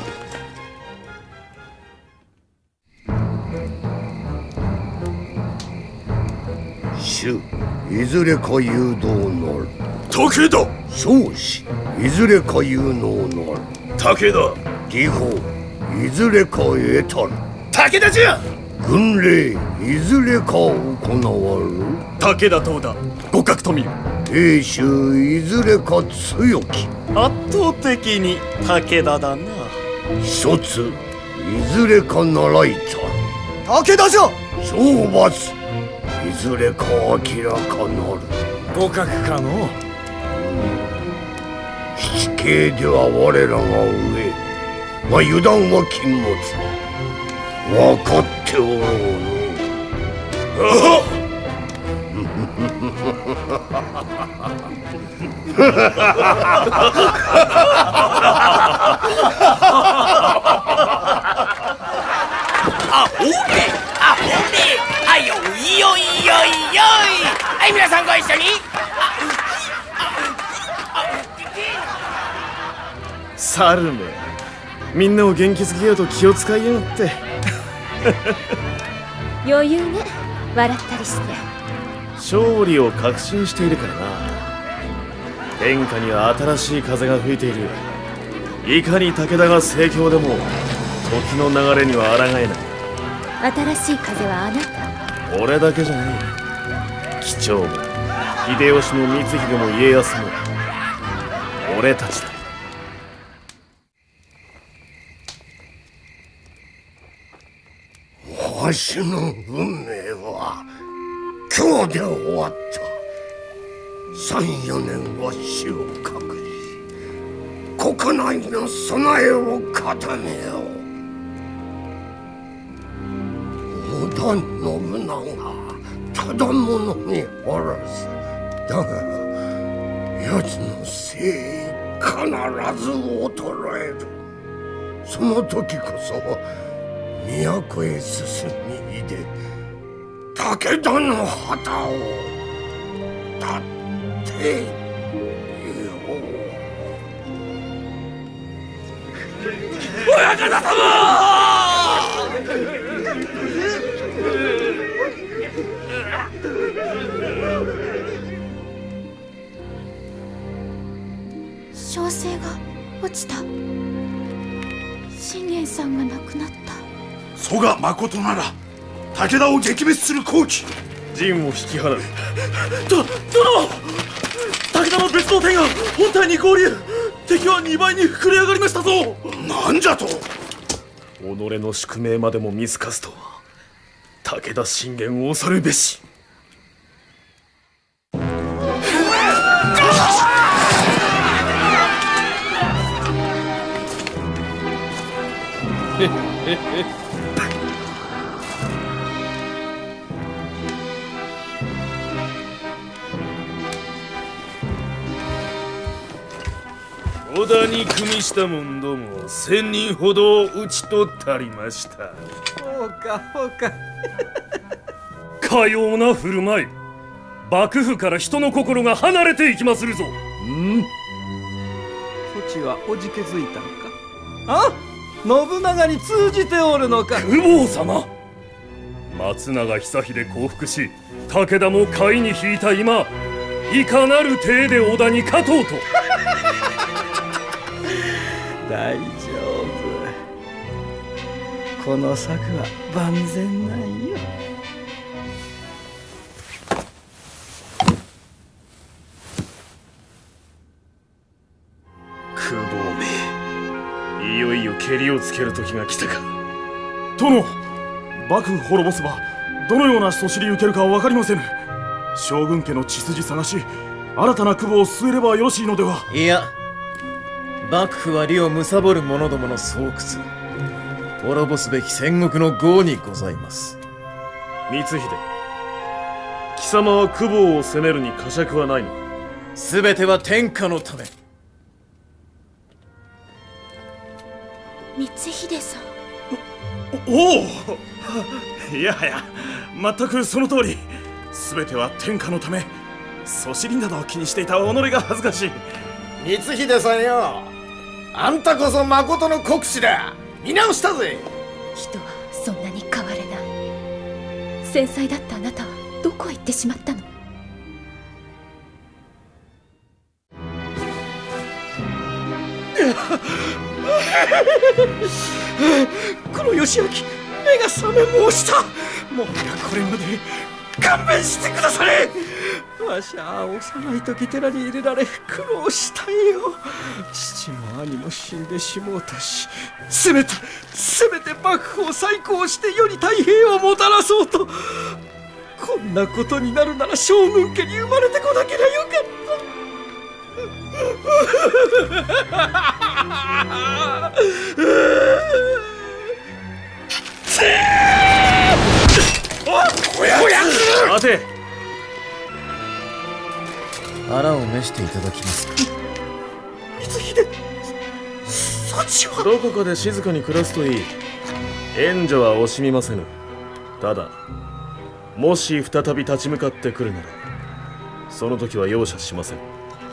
主、いずれか誘導なる。 武田。 宗師、いずれか有能なる。 武田。 義法、いずれか得たる。 武田じゃ。 軍令、いずれか行わる。 武田東田、互角と見る。 兵衆、いずれか強き。 圧倒的に武田だな。 一つ、いずれか習いたる。 武田じゃ。 懲罰、いずれか明らかなる。 互角かの。 七系では我らが上、まあ油断は禁物。分かっておろうの。 あ、おめあよいよいよいよい。はい、皆さんご一緒に。 猿め、みんなを元気づけようと気を使いやがって。 余裕ね、笑ったりして。 勝利を確信しているからな。天下には新しい風が吹いている。いかに武田が盛況でも時の流れには抗えない。 新しい風はあなた。 俺だけじゃない。貴重も秀吉も光秀も家康も俺たちだ。 わしの運命は今日で終わった。3、4年は死を覚し、国内の備えを固めよう。織田信長、ただ者にあらず。だが奴の誠意必ず衰える。その時こそ都へ進み出、武田の旗を立ってよう。 親方様！ 星が落ちた。信玄さんが亡くなった。 曽我誠なら武田を撃滅する好機。 陣を引き払う。 殿、武田の別動隊が本隊に合流。敵は2倍に膨れ上がりましたぞ。 なんじゃと。 己の宿命までも見透かすとは武田信玄を恐るべし。 織田に組みした者ども1000人ほどを討ち取ったりました。 そうかそうか。 かような振る舞い、幕府から人の心が離れていきまするぞ。 そちはおじけづいたのか。あ、信長に通じておるのか。 公方様、松永久秀降伏し武田も甲斐に引いた今、いかなる体で織田に勝とうと。 大丈夫、この策は万全なんよ。 空母め、いよいよケリをつける時が来たか。 殿、幕府滅ぼせばどのようなそしり受けるかは分かりませぬ。将軍家の血筋探し、新たな久保を据えればよろしいのでは。 いや、幕府は利を貪る者どもの巣窟、滅ぼすべき戦国の業にございます。 光秀、貴様は久保を攻めるに呵責はないのか。 全ては天下のため。 光秀さん。 おおいやはや、全くその通り。全ては天下のため。そしりなどを気にしていた己が恥ずかしい。 光秀さんよ、あんたこそ誠の国士だ。見直したぜ。 人はそんなに変われない。繊細だったあなたはどこへ行ってしまったの。 この義明、目が覚め申した。もはやこれまで勘弁してくだされ。わしゃ幼い時寺に入れられ苦労したんよ。父も兄も死んでしもうたし、せめて幕府を再興して世に太平をもたらそうと。こんなことになるなら将軍家に生まれてこなけりゃよかった。 待て。 腹を召していただきますか。 光秀、そちは。 どこかで静かに暮らすといい。援助は惜しみませぬ。ただもし再び立ち向かってくるなら、その時は容赦しません。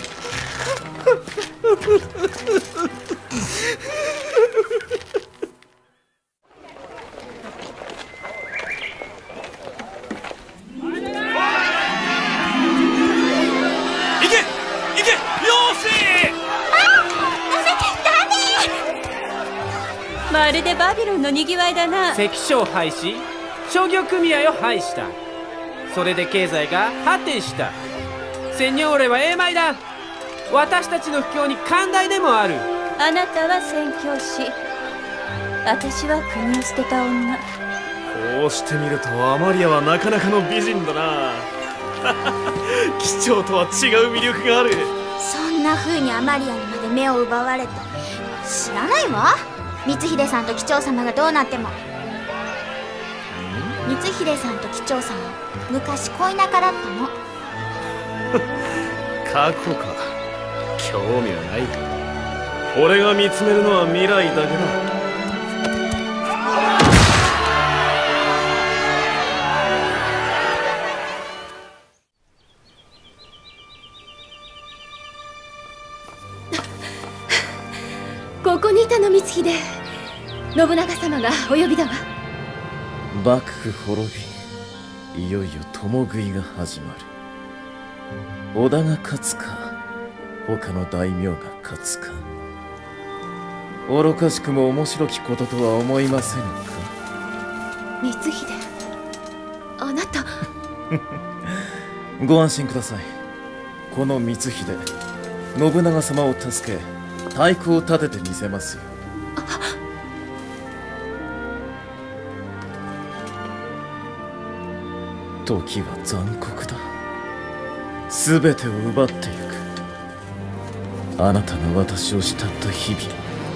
まるでバビロンのにぎわいだな。 関所を廃止、商業組合を廃した。それで経済が発展した。セニョーレは英米だ。私たちの不況に寛大でもある。 あなたは宣教師、私は国を捨てた女。 こうしてみるとアマリアはなかなかの美人だな。貴重とは違う魅力がある。 そんな風にアマリアにまで目を奪われた。知らないわ。光秀さんと貴長様がどうなっても。光秀さんと貴長様昔恋仲だったの。 過去か。興味はない。俺が見つめるのは未来だけだ。 ここにいたの。光秀、信長様がお呼びだわ。 幕府滅び、いよいよ共食いが始まる。織田が勝つか他の大名が勝つか。愚かしくも面白きこととは思いませぬか。 光秀、あなたご安心ください。この光秀、信長様を助け太鼓を立ててみせますよ。時は残酷だ。全てを奪ってゆく。あなたが私を慕った日々、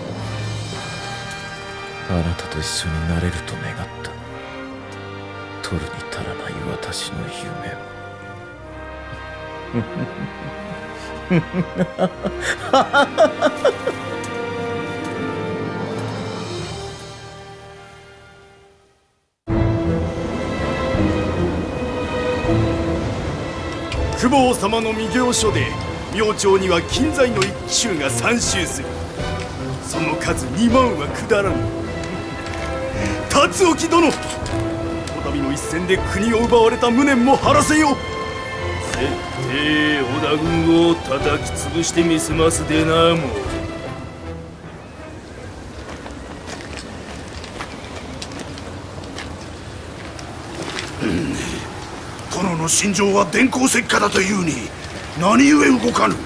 あなたと一緒になれると願った。取るに足らない私の夢公方様の御行書で明朝には金材の一衆が参集する。その数2万は下らぬ。辰興殿、こたびの一戦で国を奪われた無念も晴らせよう。 絶対織田軍を叩き潰してみせますでなもう。 殿の心情は電光石火だというに何故動かぬ。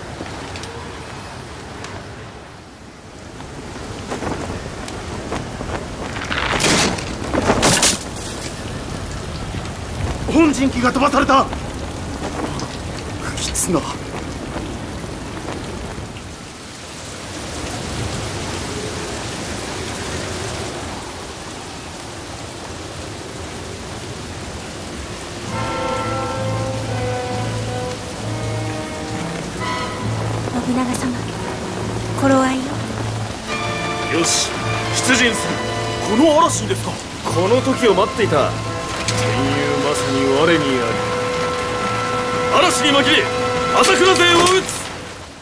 本陣機が飛ばされた。不吉な。 信長様、頃合いよ。 よし、出陣する。 この嵐にですか。 この時を待っていた。天佑まさに我にあり。嵐に紛れ朝倉勢を討つ。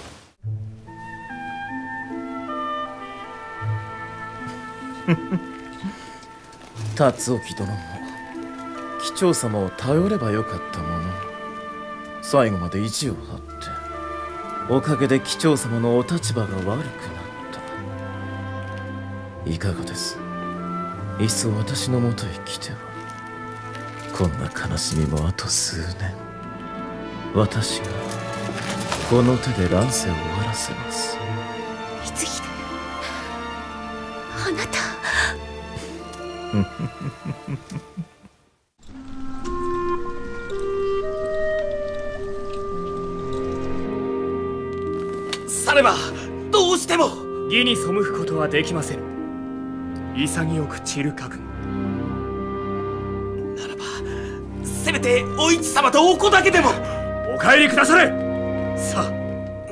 辰興殿も貴長様を頼ればよかったもの。最後まで意地を張っておかげで貴長様のお立場が悪くなった。いかがです。いっそ私のもとへ来ては。こんな悲しみもあと数年、私がこの手で乱世を終わらせます。 光秀、あなたさればどうしても義に背くことはできませぬ。潔く散る覚悟ならば、せめてお市様とお子だけでも。お帰りくだされ。さあ。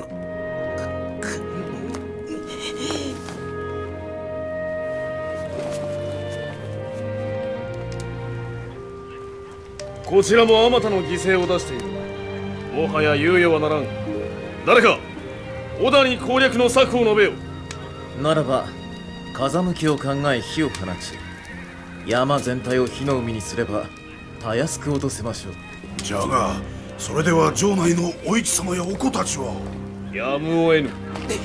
こちらもあまたの犠牲を出している。もはや猶予はならん。誰か織田に攻略の策を述べよ。 ならば風向きを考え火を放ち、山全体を火の海にすればたやすく落とせましょう。 じゃがそれでは城内のお市様やお子たちは。 やむを得ぬ。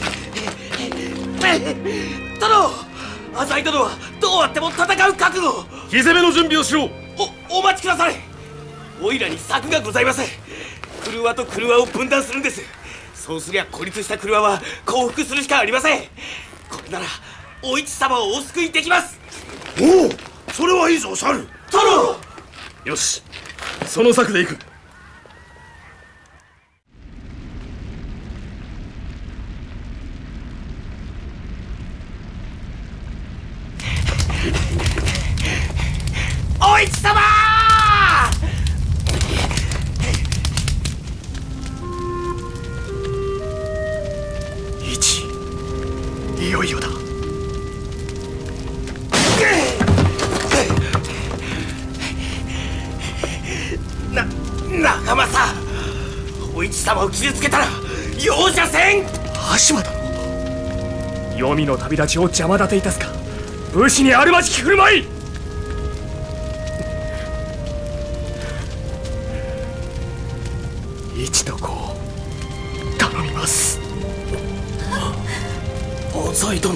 殿、浅井殿はどうあっても戦う覚悟。 火攻めの準備をしろ。 お待ちくだされ。おいらに策がございません。廓と廓を分断するんです。そうすりゃ孤立した廓は降伏するしかありません。これならお市様をお救いできます。 おお、それはいいぞ、猿。 殿。 よし、その策でいく。 お市様。 いよいよだ。 長政、お市様を傷つけたら容赦せん。 羽柴殿、 黄泉の旅立ちを邪魔立ていたすか。武士にあるまじき振る舞い。 一と子頼みます。 浅井殿。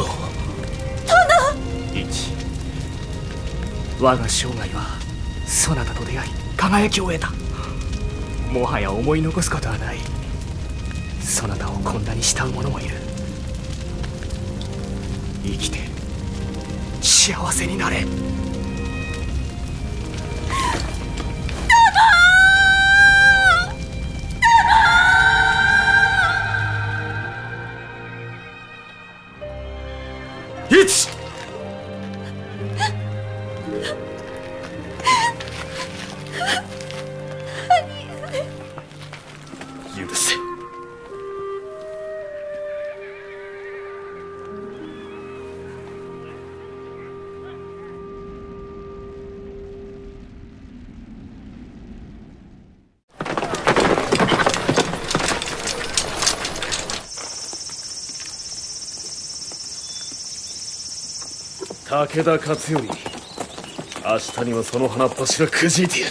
一、我が生涯はそなたと出会い輝きを得た。もはや思い残すことはない。そなたをこんなに慕う者もいる。生きて幸せになれ。 一、許せ。 武田勝頼、明日にはその鼻っ柱くじいてやる。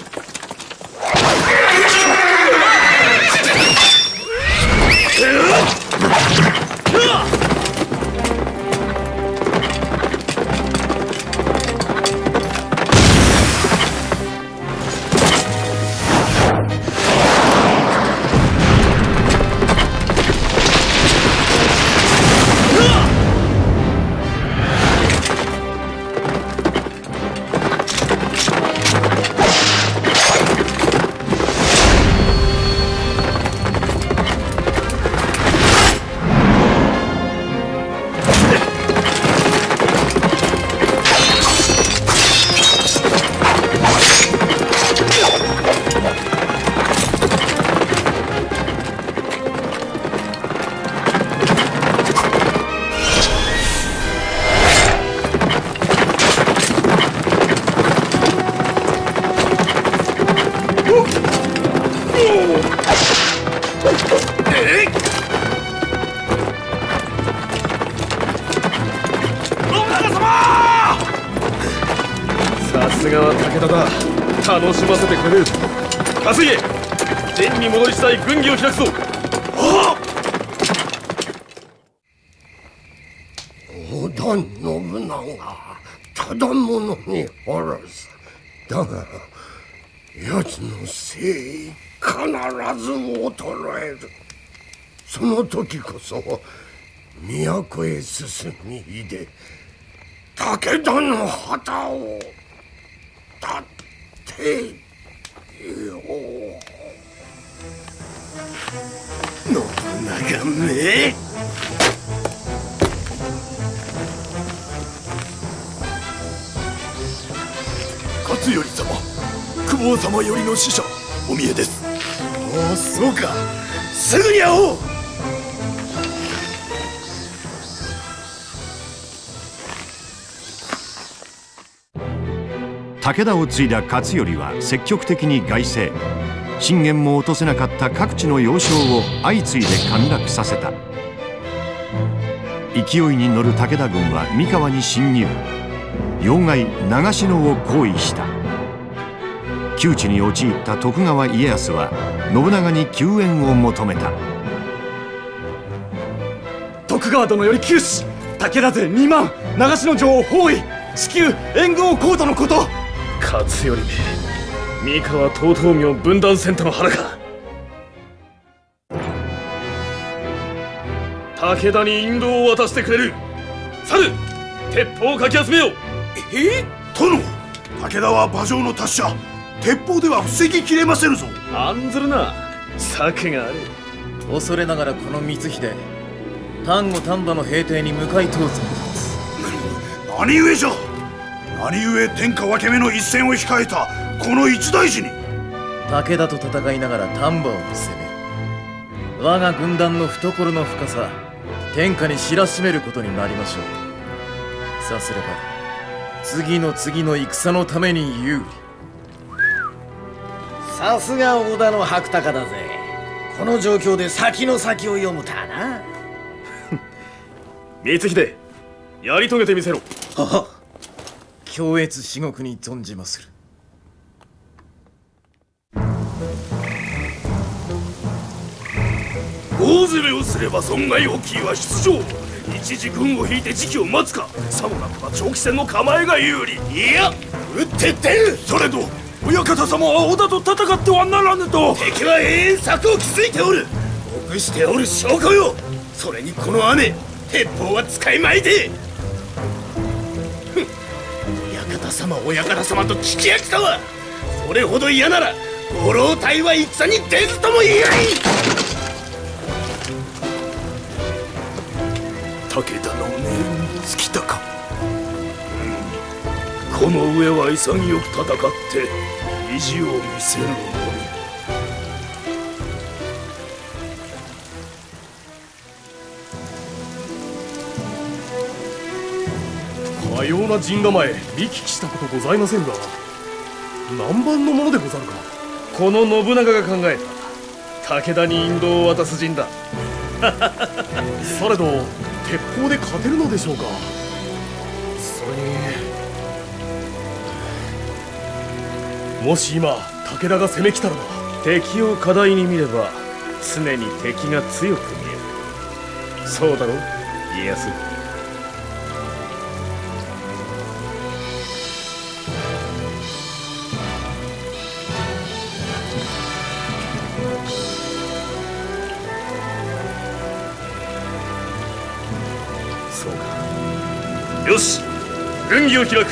さすがは武田だ。楽しませてくれる。勝家、陣に戻り次第軍議を開くぞ。 織田信長、ただ者にあらず。だが奴の誠意必ず衰える。その時こそ都へ進みいで武田の旗を立てよう。信長め。 勝頼様、久保様よりの使者お見えです。 おお、そうか。すぐに会おう。 武田を継いだ勝頼は積極的に凱旋。信玄も落とせなかった各地の要衝を相次いで陥落させた。勢いに乗る武田軍は三河に侵入。要害長篠を包囲した。窮地に陥った徳川家康は信長に救援を求めた。 徳川殿より急死。武田勢2万、長篠城を包囲。至急援軍を請うとのこと。 勝頼め、三河遠江名分断せんとの腹か。武田に引導を渡してくれる。猿、鉄砲をかき集めよう。 殿、武田は馬上の達者。鉄砲では防ぎきれませぬぞ。 案ずるな、策がある。 恐れながらこの光秀、丹後丹波の平定に向かい通すのです。 何故じゃ。何故天下分け目の一戦を控えたこの一大事に。 武田と戦いながら丹波を攻める。我が軍団の懐の深さ、天下に知らしめることになりましょう。さすれば次の次の戦のために有利。 さすが織田の白鷹だぜ。この状況で先の先を読むとはな。 光秀、やり遂げてみせろ。 はは、恐悦至極に存じまする。 大攻めをすれば損害大きいは出場。 一時軍を引いて時期を待つか。さもなくば長期戦の構えが有利。 いや、撃って出る。 それど親方様は織田と戦ってはならぬと。 敵は永遠策を築いておる。臆しておる証拠よ。それにこの雨、鉄砲は使いまいで。親方様と聞き飽きたわ。それほど嫌なら五郎隊は戦に出ずとも言い合い。 武田の命に尽きたか。この上は潔く戦って意地を見せるのみ。 かような陣構え見聞きしたことございませんが、何番のものでござるか。 この信長が考えた武田に引導を渡す陣だ。 されど鉄砲で勝てるのでしょうか。それにもし今武田が攻めきたらば、 敵を課題に見れば常に敵が強く見える。そうだろ家康。 よし、軍議を開く。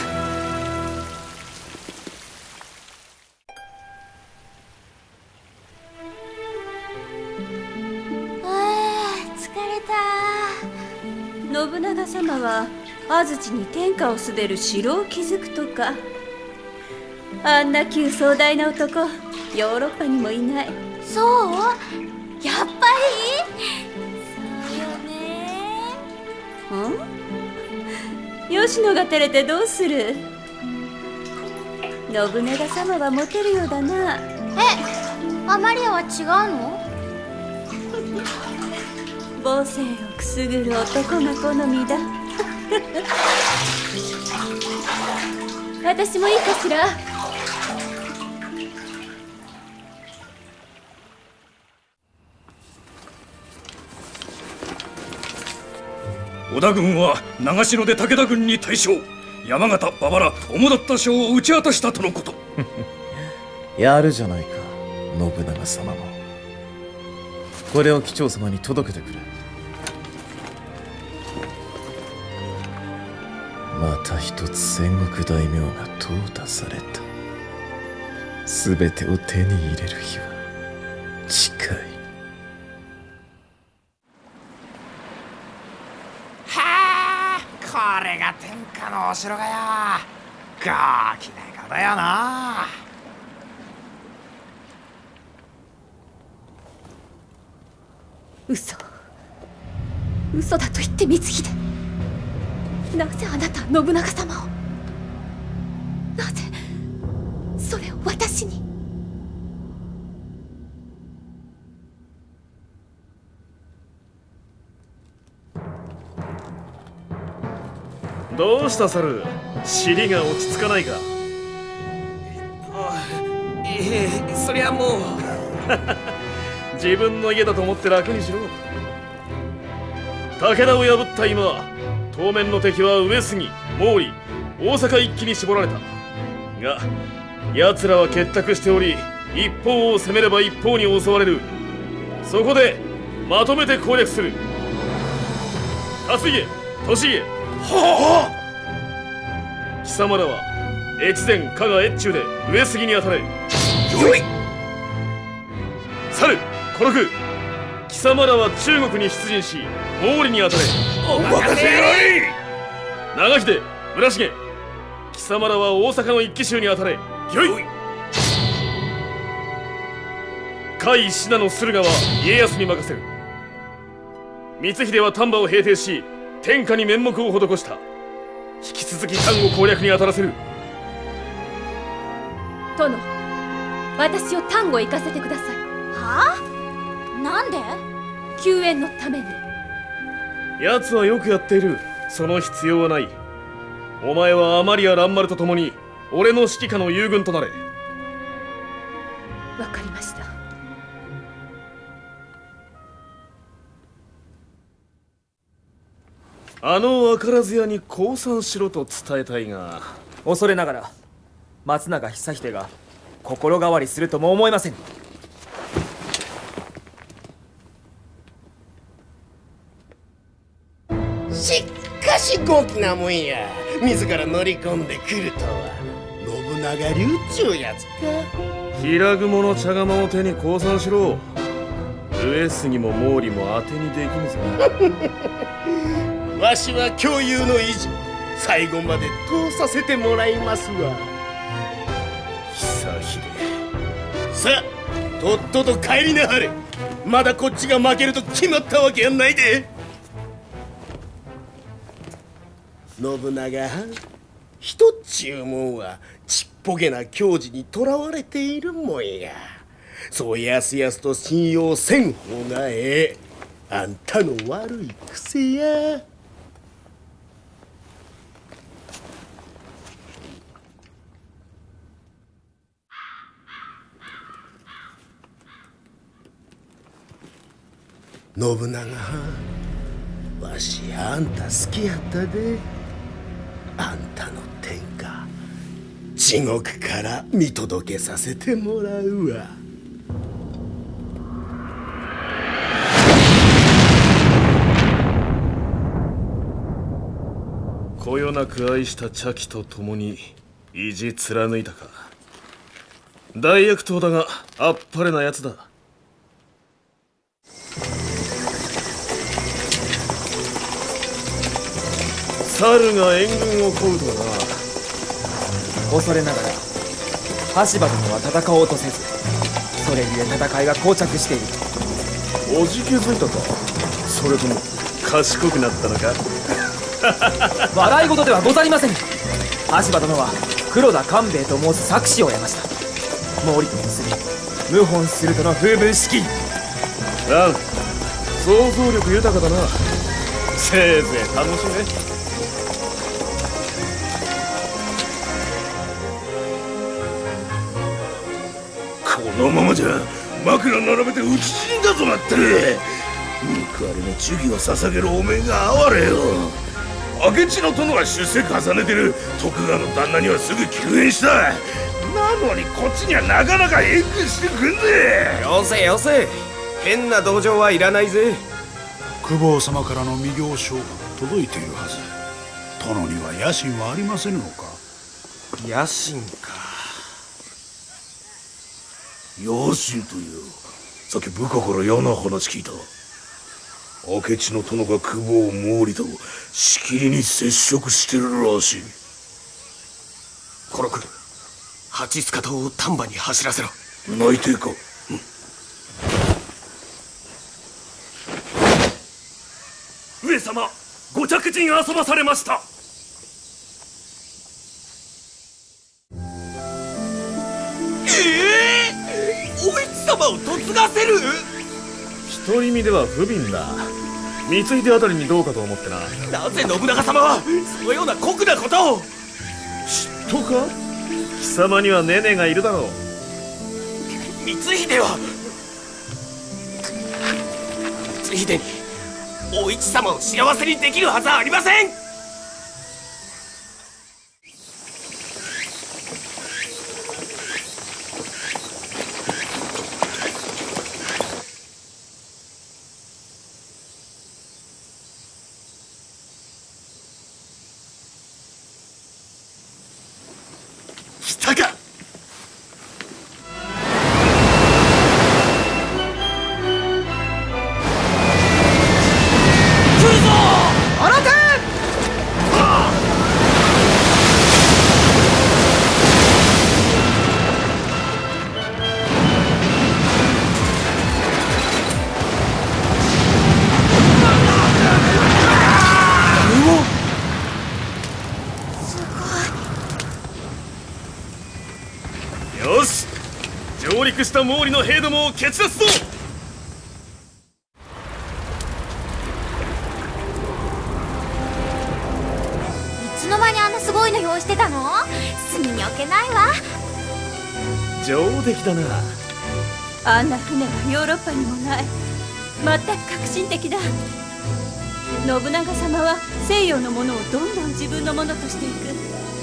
疲れた。信長様は安土に天下を統べる城を築くとか。あんな急壮大な男、ヨーロッパにもいない。 そう？やっぱり？そうよね。 吉野が照れてどうする。信長様はモテるようだな。 アマリアは違うの？ 母性をくすぐる男が好みだ。 私もいいかしら。 織田軍は長篠で武田軍に大勝。山形、馬場主だった将を討ち果たしたとのこと。 やるじゃないか信長様も。これを貴長様に届けてくれ。また一つ戦国大名が淘汰された。全てを手に入れる日は近い。 これが天下のお城がよ。豪気なことよな。 嘘だと言って光秀。なぜあなたは信長様を、なぜそれを私に。 どうした猿、尻が落ち着かないか。 そりゃもう自分の家だと思って楽にしろ。武田を破った今、当面の敵は上杉、毛利、大阪一気に絞られたが、奴らは結託しており、一方を攻めれば一方に襲われる。そこでまとめて攻略する。勝家、利家、貴様らは越前、加賀、越中で上杉に当たれ。よい。猿、小六、貴様らは中国に出陣し毛利に当たれ。 お任せよい。 長秀、村重、貴様らは大阪の一騎衆に当たれ。よい。甲斐信濃駿河は家康に任せる。光秀は丹波を平定し天下に面目を施した。引き続き丹後攻略に当たらせる。 殿、私を丹後へ行かせてください。 はあ？なんで？ 救援のために。 奴はよくやっている。その必要はない。お前はアマリア蘭丸と共に俺の指揮下の友軍となれ。 わかりました。 あの分からず屋に降参しろと伝えたいが、 恐れながら松永久秀が心変わりするとも思えません。 しかし豪気なもんや。自ら乗り込んでくるとは信長流っちゅうやつか。 平雲の茶釜を手に降参しろ。上杉も毛利も当てにできぬぞ。 わしは共有の意地、最後まで通させてもらいますわ。久秀、さあとっとと帰りなはれ。まだこっちが負けると決まったわけやないで。信長、人っちゅうもんはちっぽけな矜持にとらわれているもんや。そうやすやすと信用せん方がええ。あんたの悪い癖や。信長、わしあんた好きやったで。あんたの天下地獄から見届けさせてもらうわ。 こよなく愛した茶器と共に意地貫いたか。大悪党だがあっぱれなやつだ。猿が援軍を請うとはな。 恐れながら羽柴殿は戦おうとせず、それゆえ戦いが膠着している。 おじけづいたか。それとも賢くなったのか。 笑い事ではございません。羽柴殿は黒田官兵衛と申す策士を得ました。毛利と結び謀反するとの風聞式。 ラン、想像力豊かだな。せいぜい楽しめ。 このままじゃ枕並べて討ち死んだとなってる。報われの忠義を捧げるおめえが哀れよ。明智の殿が出世重ねてる徳川の旦那にはすぐ急変した。なのにこっちにはなかなか援軍してくんぜ。 よせよせ、変な同情はいらないぜ。 公方様からの未行書届いているはず。殿には野心はありませぬのか。 野心か。 野心という、さっき部下から嫌な話聞いた。明智の殿が公方毛利としきりに接触してるらしい。 コロク、八塚刀を丹波に走らせろ。 内定か。 上様、ご着陣遊ばされました。 お市様を嫁がせる。 独り身では不憫だ。光秀あたりにどうかと思ってな。 なぜ信長様はそのような酷なことを。 嫉妬か。貴様にはネネがいるだろう。 光秀は光秀にお市様を幸せにできるはずはありません。来たか。 よし、上陸した毛利の兵どもを蹴散らすぞ。 いつの間にあんなすごいの用意してたの？隅に置けないわ。 上出来だな。 あんな船はヨーロッパにもない。全く革新的だ。 信長様は西洋のものをどんどん自分のものとしていく。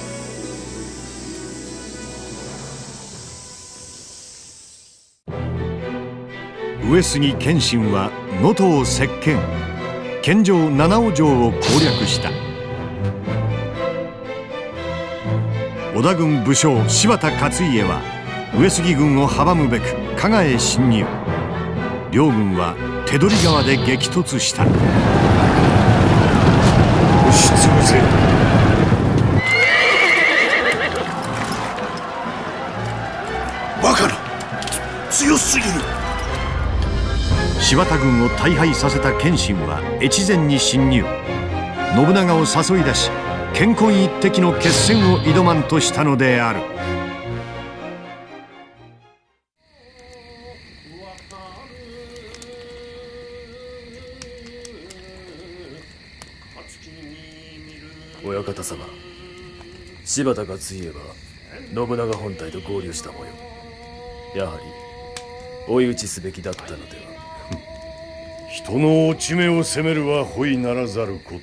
上杉謙信は能登を席巻、献上七尾城を攻略した。織田軍武将柴田勝家は上杉軍を阻むべく加賀へ侵入。両軍は手取川で激突した。 押しつぶせ。 バカな、強すぎる。 柴田軍を大敗させた謙信は越前に侵入。信長を誘い出し乾坤一擲の決戦を挑まんとしたのである。 親方様、柴田勝家は信長本隊と合流した模様。やはり追い打ちすべきだったのでは。 人の落ち目を責めるはほいならざること。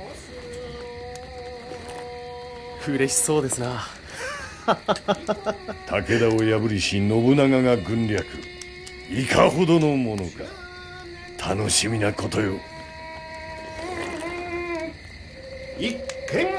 嬉しそうですな。 武田を破りし信長が軍略、いかほどのものか楽しみなことよ。 一見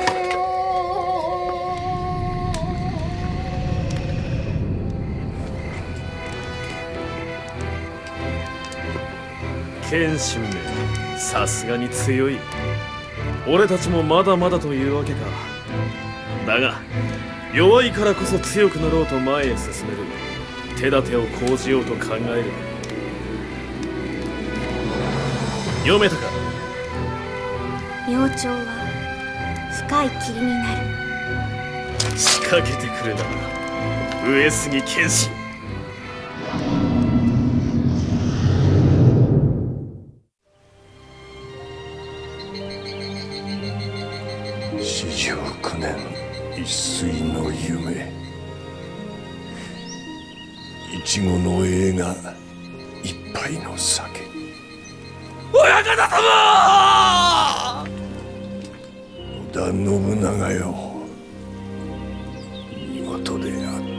謙信め、さすがに強い。俺たちもまだまだというわけか。だが弱いからこそ強くなろうと前へ進める手立てを講じようと考える。読めたか。 明朝は深い霧になる。 仕掛けてくるな、上杉謙信。 49年一睡の夢、いちごの映画一杯の酒。 親方様！ 織田信長よ、見事であった。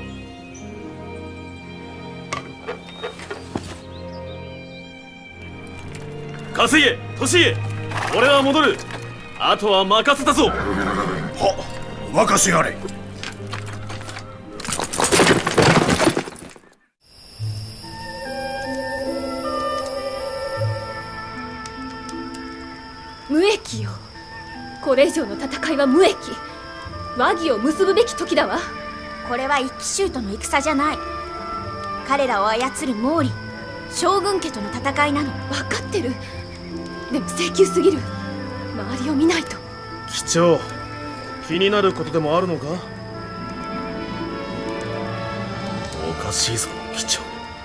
勝家、利家、俺は戻る。あとは任せたぞ。 はっ、お任せあれ。 無益よ。これ以上の戦いは無益。和議を結ぶべき時だわ。 これは一騎衆との戦じゃない。彼らを操る毛利将軍家との戦いなの。 分かってる。でも請求すぎる。周りを見ないと。 機長、気になることでもあるのか。 おかしいぞ機長。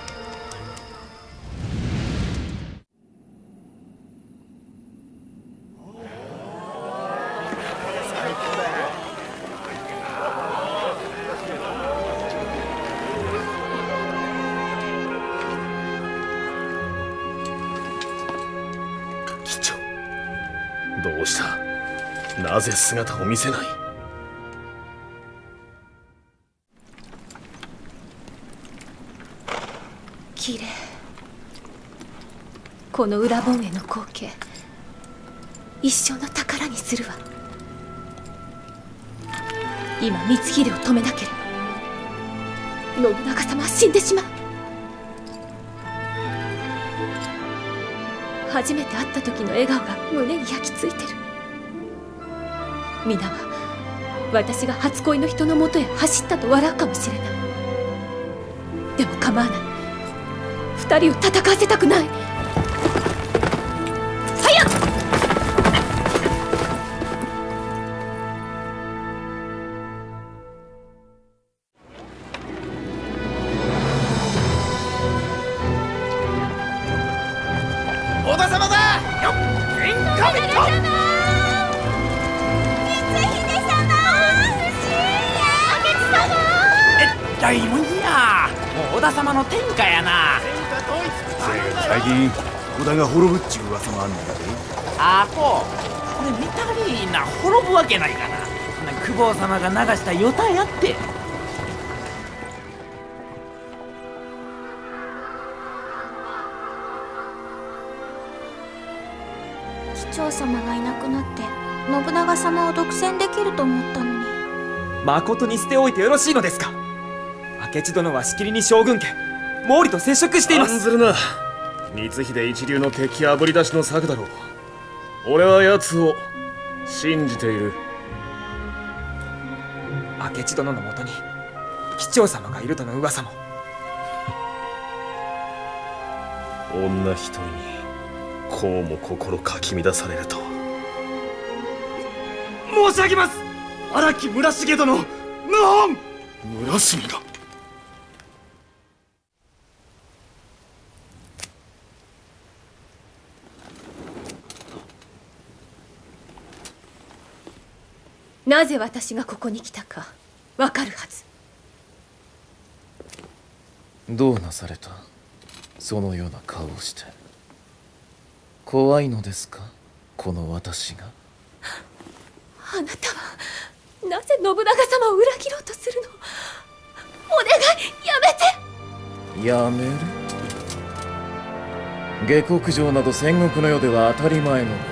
機長、どうした。なぜ姿を見せない。 綺麗。この裏盆への光景、一生の宝にするわ。今光秀を止めなければ信長様は死んでしまう。初めて会った時の笑顔が胸に焼き付いてる。皆は私が初恋の人のもとへ走ったと笑うかもしれない。でも構わない。二人を戦わせたくない。早く！ 織田様だよっ、インカメット。 大門や、もう織田様の天下やな。 最近織田が滅ぶっちゅう噂もあんねんで。 あこれ見たりな滅ぶわけないかな。公方様が流したヨタやって。 機長様がいなくなって信長様を独占できると思ったのに。 まことに捨ておいてよろしいのですか。明智殿はしきりに将軍家毛利と接触しています。 案ずるな。光秀一流の敵あぶり出しの策だろう。俺は奴を信じている。 明智殿のもとに機長様がいるとの噂も。 女一人にこうも心かき乱されるとは。 申し上げます、荒木村重殿。謀反。 村重が。 なぜ私がここに来たかわかるはず。 どうなされた？そのような顔をして。怖いのですか、この私が。 あなたはなぜ信長様を裏切ろうとするの？お願い、やめて。 やめる？下克上など戦国の世では当たり前のこと。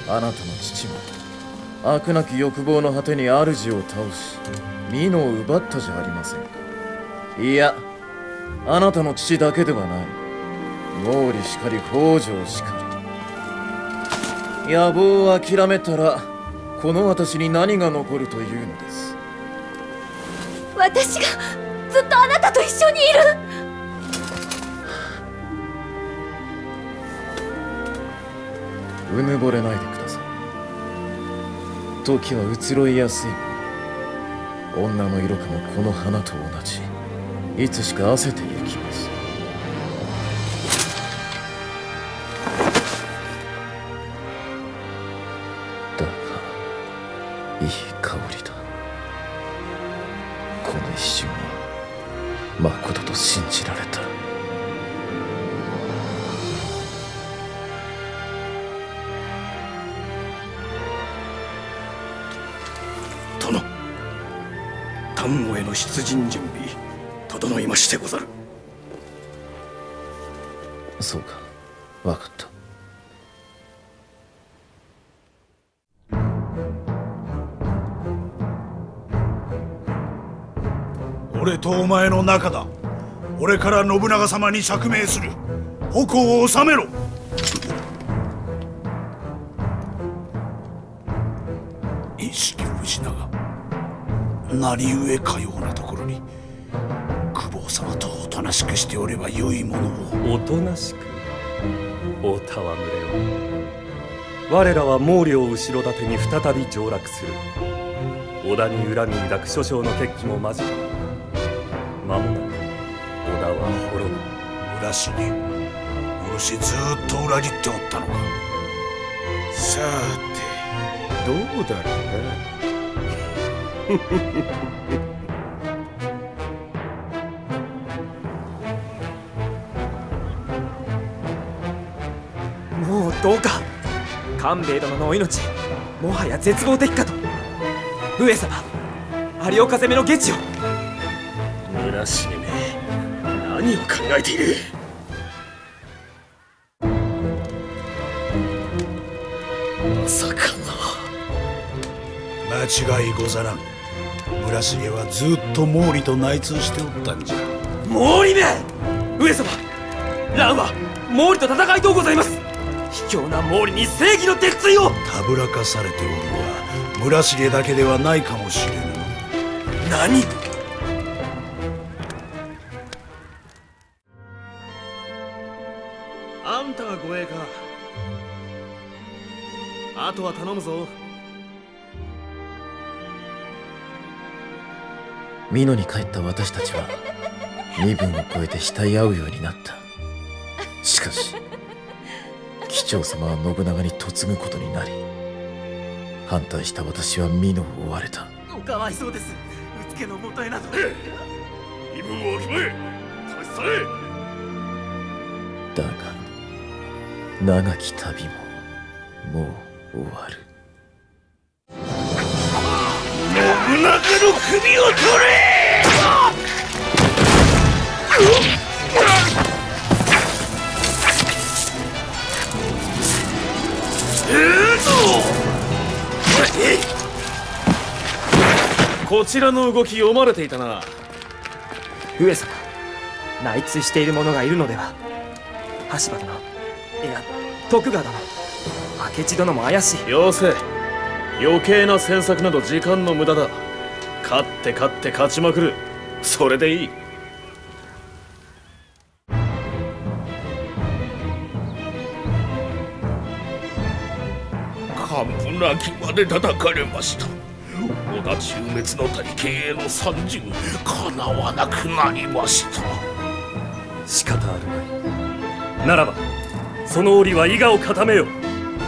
あなたの父も飽くなき欲望の果てに主を倒し美濃を奪ったじゃありませんか。いや、あなたの父だけではない。毛利しかり北条しかり。野望を諦めたらこの私に何が残るというのです。 私がずっとあなたと一緒にいる。 うぬぼれないでください。時は移ろいやすい。女の色気もこの花と同じ。いつしか褪せてゆきます。だがいい香りだ。この一瞬にまことと信じられた。 殿、丹後への出陣準備整いましてござる。 そうか、分かった。 俺とお前の仲だ。俺から信長様に釈明する。矛を収めろ。一色藤永、何故かようなところに。公方様とおとなしくしておればよいものを。 おとなしく？お戯れを。我らは毛利を後ろ盾に再び上洛する。織田に恨み抱く諸将の決起も間近。間もなく織田は滅ぶ。 村重、おろしずっと裏切っておったのか。 さてどうだろうな。 もうどうか。官兵衛殿のお命もはや絶望的かと。上様、有岡攻めの下地を。 村重め、何を考えている。まさかな。間違いござらん。村重はずっと毛利と内通しておったんじゃ。 毛利め、上様、蘭は毛利と戦いとうございます。卑怯な毛利に正義の鉄槌を。 たぶらかされておるは村重だけではないかもしれぬ。 何？ あんたが護衛か。あとは頼むぞ。 美濃に帰った私たちは身分を超えて慕い合うようになった。しかし機長様は信長に嫁ぐことになり、反対した私は美濃を追われた。 おかわいそうです。うつけの元へなど。 身分をわきまえ、立ち去れ。 だが長き旅ももう終わる。 信長の首を取れ！ こちらの動き読まれていたな。 上様、内通している者がいるのでは。羽柴殿、いや徳川殿、明智殿も怪しい。 よせ、余計な詮索など時間の無駄だ。勝って勝ちまくる、それでいい。 完膚なきまで叩かれました。織田中滅の谷経営の参陣、かなわなくなりました。 仕方あるまい。ならばその折は伊賀を固めよう。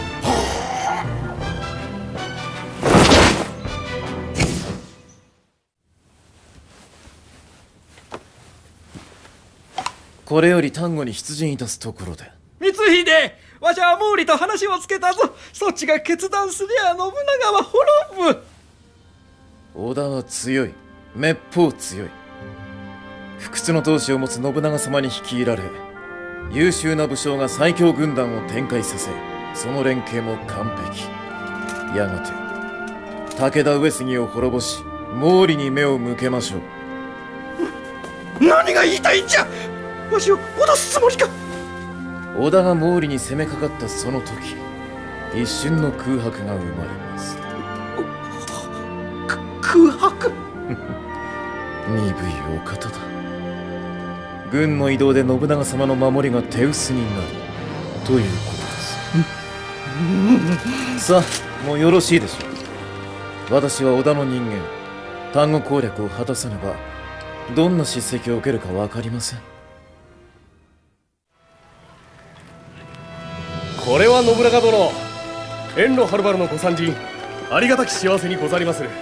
これより丹後に出陣いたすところで。 光秀、わしは毛利と話をつけたぞ。そっちが決断すりゃ信長は滅ぶ。 織田は強い、めっぽう強い。不屈の闘志を持つ信長様に率いられ、優秀な武将が最強軍団を展開させ、その連携も完璧。やがて武田上杉を滅ぼし、毛利に目を向けましょう。何が言いたいんじゃ。わしを脅すつもりか。 織田が毛利に攻めかかったその時、一瞬の空白が生まれます。 空白鈍いお方だ。軍の移動で信長様の守りが手薄になるということです。さあ、もうよろしいでしょう。私は織田の人間、丹後攻略を果たさねばどんな叱責を受けるか分かりません。 これは信長殿、遠路はるばるのご参陣、ありがたき幸せにござりまする。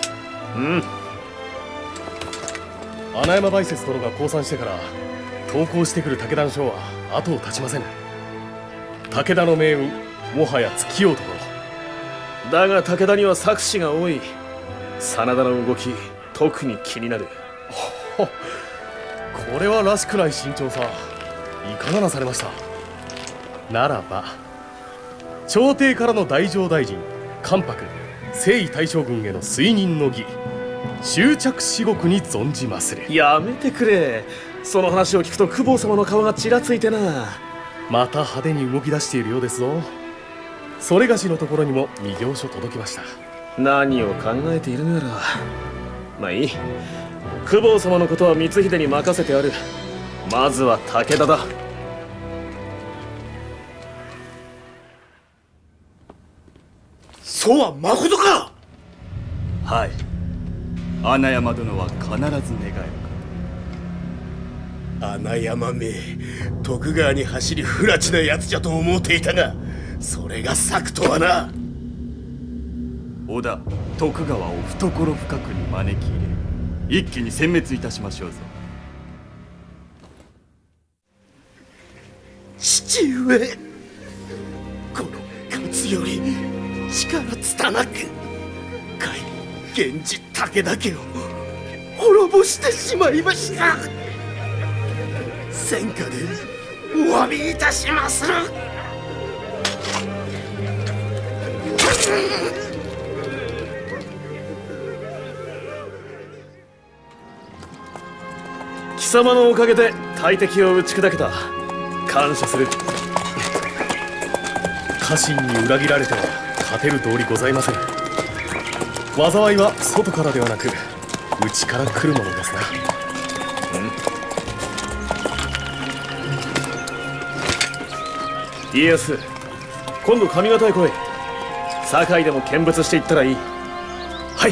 穴山梅雪殿が降参してから投降してくる武田の将は後を絶ちませぬ。武田の命運、もはや尽きようところ。だが武田には策士が多い。真田の動き、特に気になる。これはらしくない慎重さ、いかがなされました。ならば朝廷からの太政大臣関白征夷大将軍への推認の儀、終着至極に存じまする。やめてくれ。その話を聞くと公方様の顔がちらついてな。また派手に動き出しているようですぞ。それがしのところにも未行書届きました。何を考えているのやら。まあいい、公方様のことは光秀に任せてある。まずは武田だ。 そうはまことか。 はい、穴山殿は必ず願える。 穴山め、徳川に走り不埒なやつじゃと思っていたが、それが策とはな。 織田、徳川を懐深くに招き入れ、一気に殲滅いたしましょうぞ。 父上、この勝つより力つたなく、源氏武田家を滅ぼしてしまいました。戦果でお詫びいたしまする。 貴様のおかげで大敵を打ち砕けた。感謝する。家臣に裏切られては勝てる道理ございません。災いは外からではなく内から来るものですな。家康、今度上方へ来い。堺でも見物していったらいい。はい。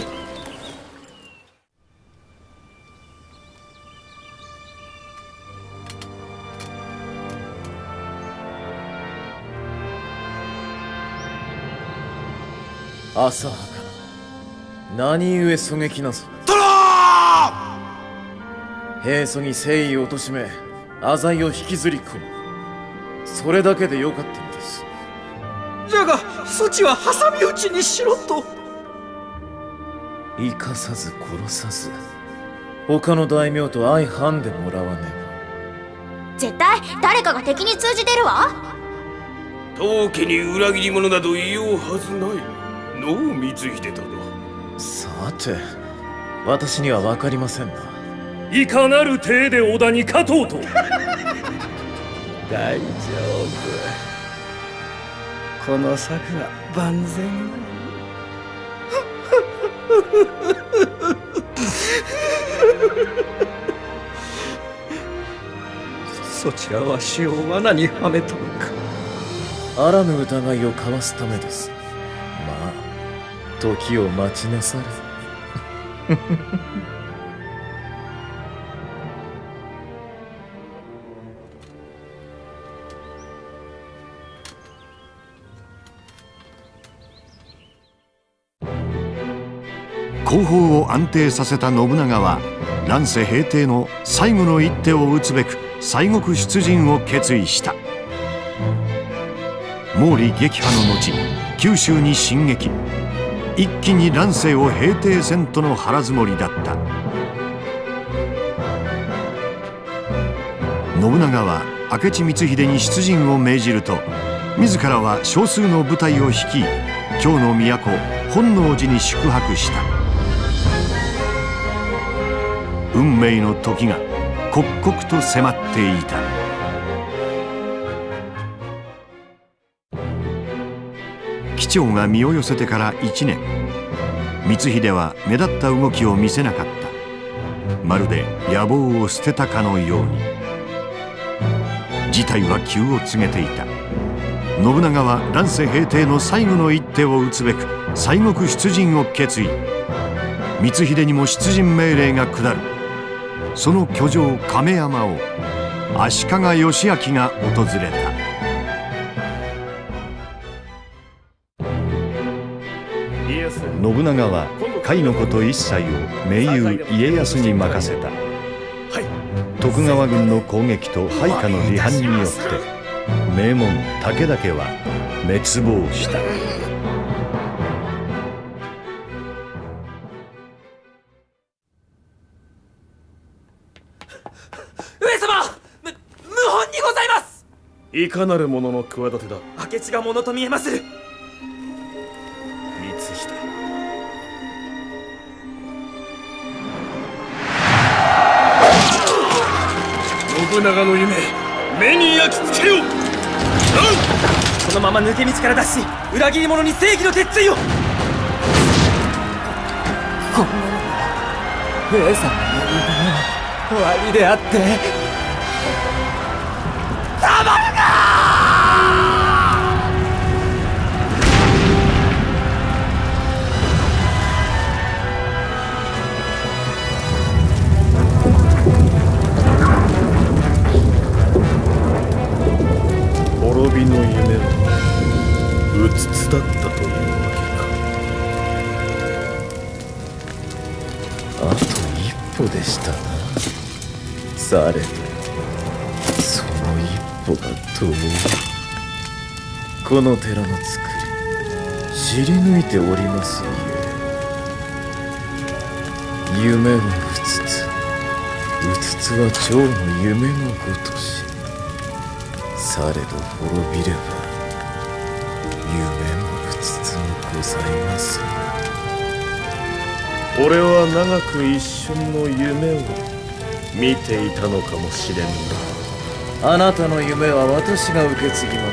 浅はかな。何故狙撃なぞ。平素に誠意を貶め浅井を引きずり込む、それだけでよかったのです。 じゃがそちは挟み撃ちにしろと。 生かさず殺さず他の大名と相反でもらわねば。 絶対誰かが敵に通じてるわ。 当家に裏切り者など言おうはずないのう光秀殿。 さて私には分かりませんな。 いかなる体で織田に勝とうと大丈夫、この策は万全なそちらわしを罠にはめとるか。 あらぬ疑いをかわすためです。まあ時を待ちなされ。 後方を安定させた信長は乱世平定の最後の一手を打つべく西国出陣を決意した。毛利撃破の後九州に進撃、一気に乱世を平定せんとの腹積もりだった。信長は明智光秀に出陣を命じると、自らは少数の部隊を率い京の都本能寺に宿泊した。運命の時が刻々と迫っていた。機長が身を寄せてから1年、光秀は目立った動きを見せなかった。まるで野望を捨てたかのように。事態は急を告げていた。信長は乱世平定の最後の一手を打つべく西国出陣を決意。光秀にも出陣命令が下る。その居城亀山を足利義昭が訪れた。信長は甲斐のこと一切を盟友家康に任せた。徳川軍の攻撃と配下の離反によって名門武田家は滅亡した。 上様、謀反にございます。 いかなる者の企てだ。 明智がものと見えます。 信長の夢、目に焼き付けよ。 このまま抜け道から脱し、裏切り者に正義の鉄槌を。こんなの上様の夢の終わりであってたまるか。 滅びの夢はうつつだったというわけか。あと一歩でしたな。されどその一歩が遠い。この寺の造り知り抜いておりますゆえ、夢はうつつ、うつつは蝶の夢のごとし。されど滅びれば夢もうつつもございますよ。俺は長く一瞬の夢を見ていたのかもしれんな。あなたの夢は私が受け継ぎます。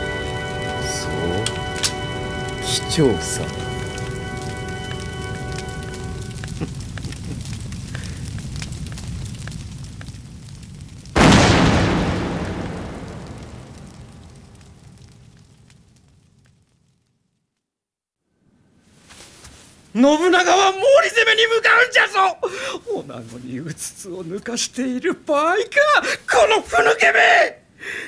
そう機長さん。 信長は毛利攻めに向かうんじゃぞ。女子にうつつを抜かしている場合か、このふぬけめ。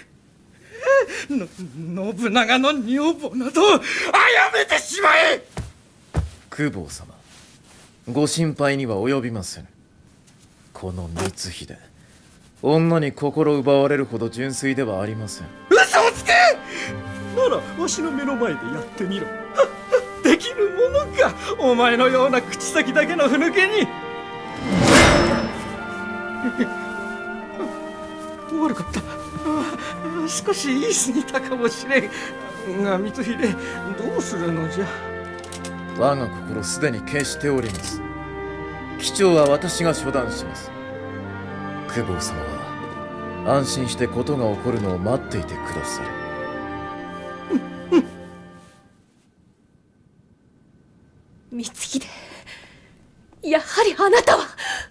信長の女房など殺めてしまえ。 公方様、ご心配には及びません。この光秀、女に心奪われるほど純粋ではありません。 嘘をつけ。 ならわしの目の前でやってみろ。できるものか、お前のような口先だけのふぬけに。悪かった。少し言い過ぎたかもしれんが、光秀、どうするのじゃ。 我が心すでに決しております。機長は私が処断します。公方様は安心してことが起こるのを待っていてください。 光秀、やはりあなたは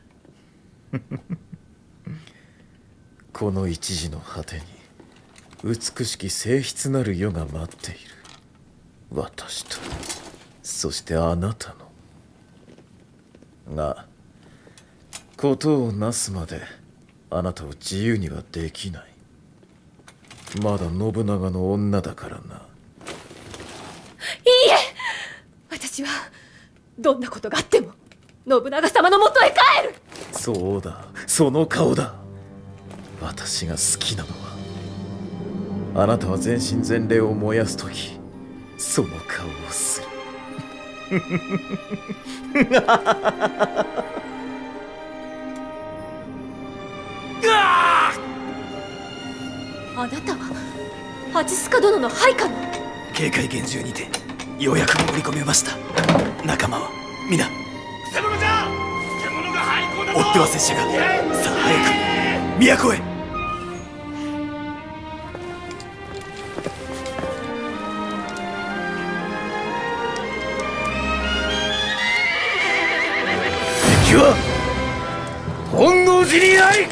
この一時の果てに美しき静筆なる世が待っている。私と、そしてあなたの。が事をなすまであなたを自由にはできない。まだ信長の女だからな。いいえ、私はどんなことがあっても信長様のもとへ帰る。 そうだ、その顔だ。私が好きなのは、あなたは全身全霊を燃やすときその顔をする。 あなたは蜂須賀殿の配下の。 警戒厳重にてようやく潜り込めました。仲間は皆くせ者じゃ。くせ者が廃校だぞ。 追っては拙者が。さあ早く都へ。 敵は本能寺にあり。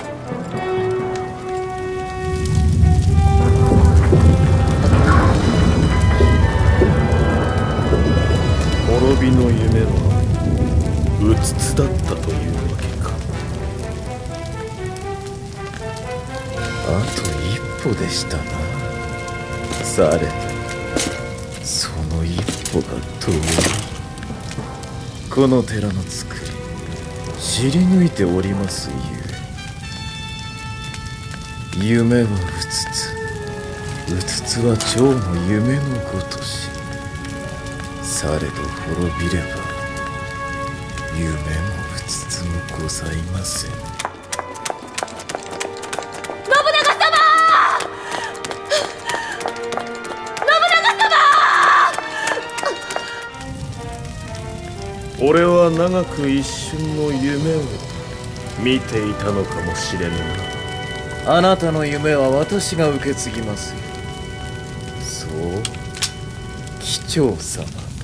滅びの夢はうつつだったというわけか。 あと一歩でしたな。されどその一歩が遠い。この寺の造り知り抜いておりますゆえ。夢はうつつ、うつつは蝶の夢のごとし。されど滅びれば夢もうつつもございません。 信長様、信長様。 俺は長く一瞬の夢を見ていたのかもしれぬが、あなたの夢は私が受け継ぎますよ。そう、機長様。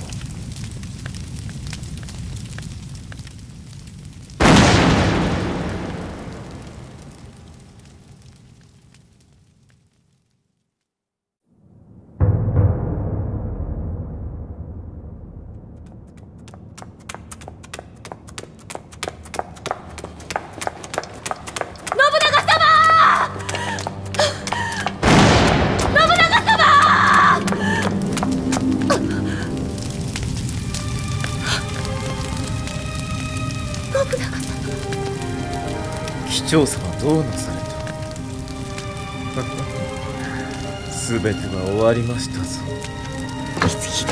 機長様、どうなされた。すべては終わりましたぞ。 光秀、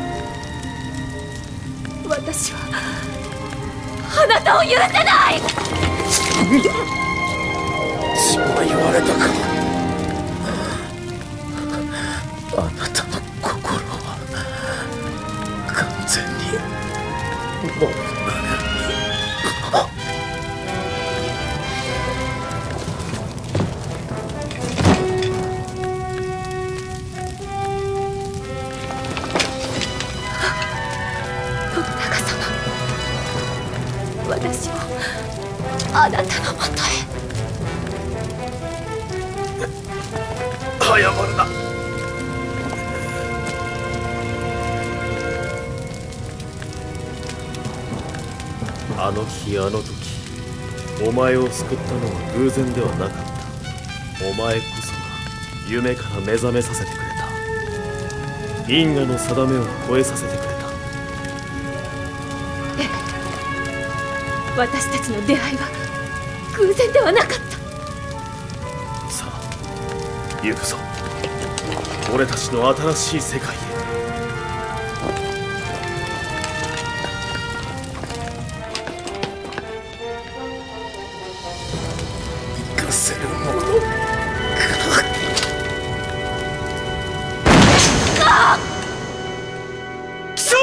私はあなたを許せない。 血は言われたか。 あなたの心は完全に信長に。 私をあなたのもとへ。 謝るな。 あの日あの時、お前を救ったのは偶然ではなかった。お前こそが夢から目覚めさせてくれた。因果の定めを超えさせてくれた。 私たちの出会いは偶然ではなかった。 さあ行くぞ。 俺たちの新しい世界へ。 行かせるものか。 貴将！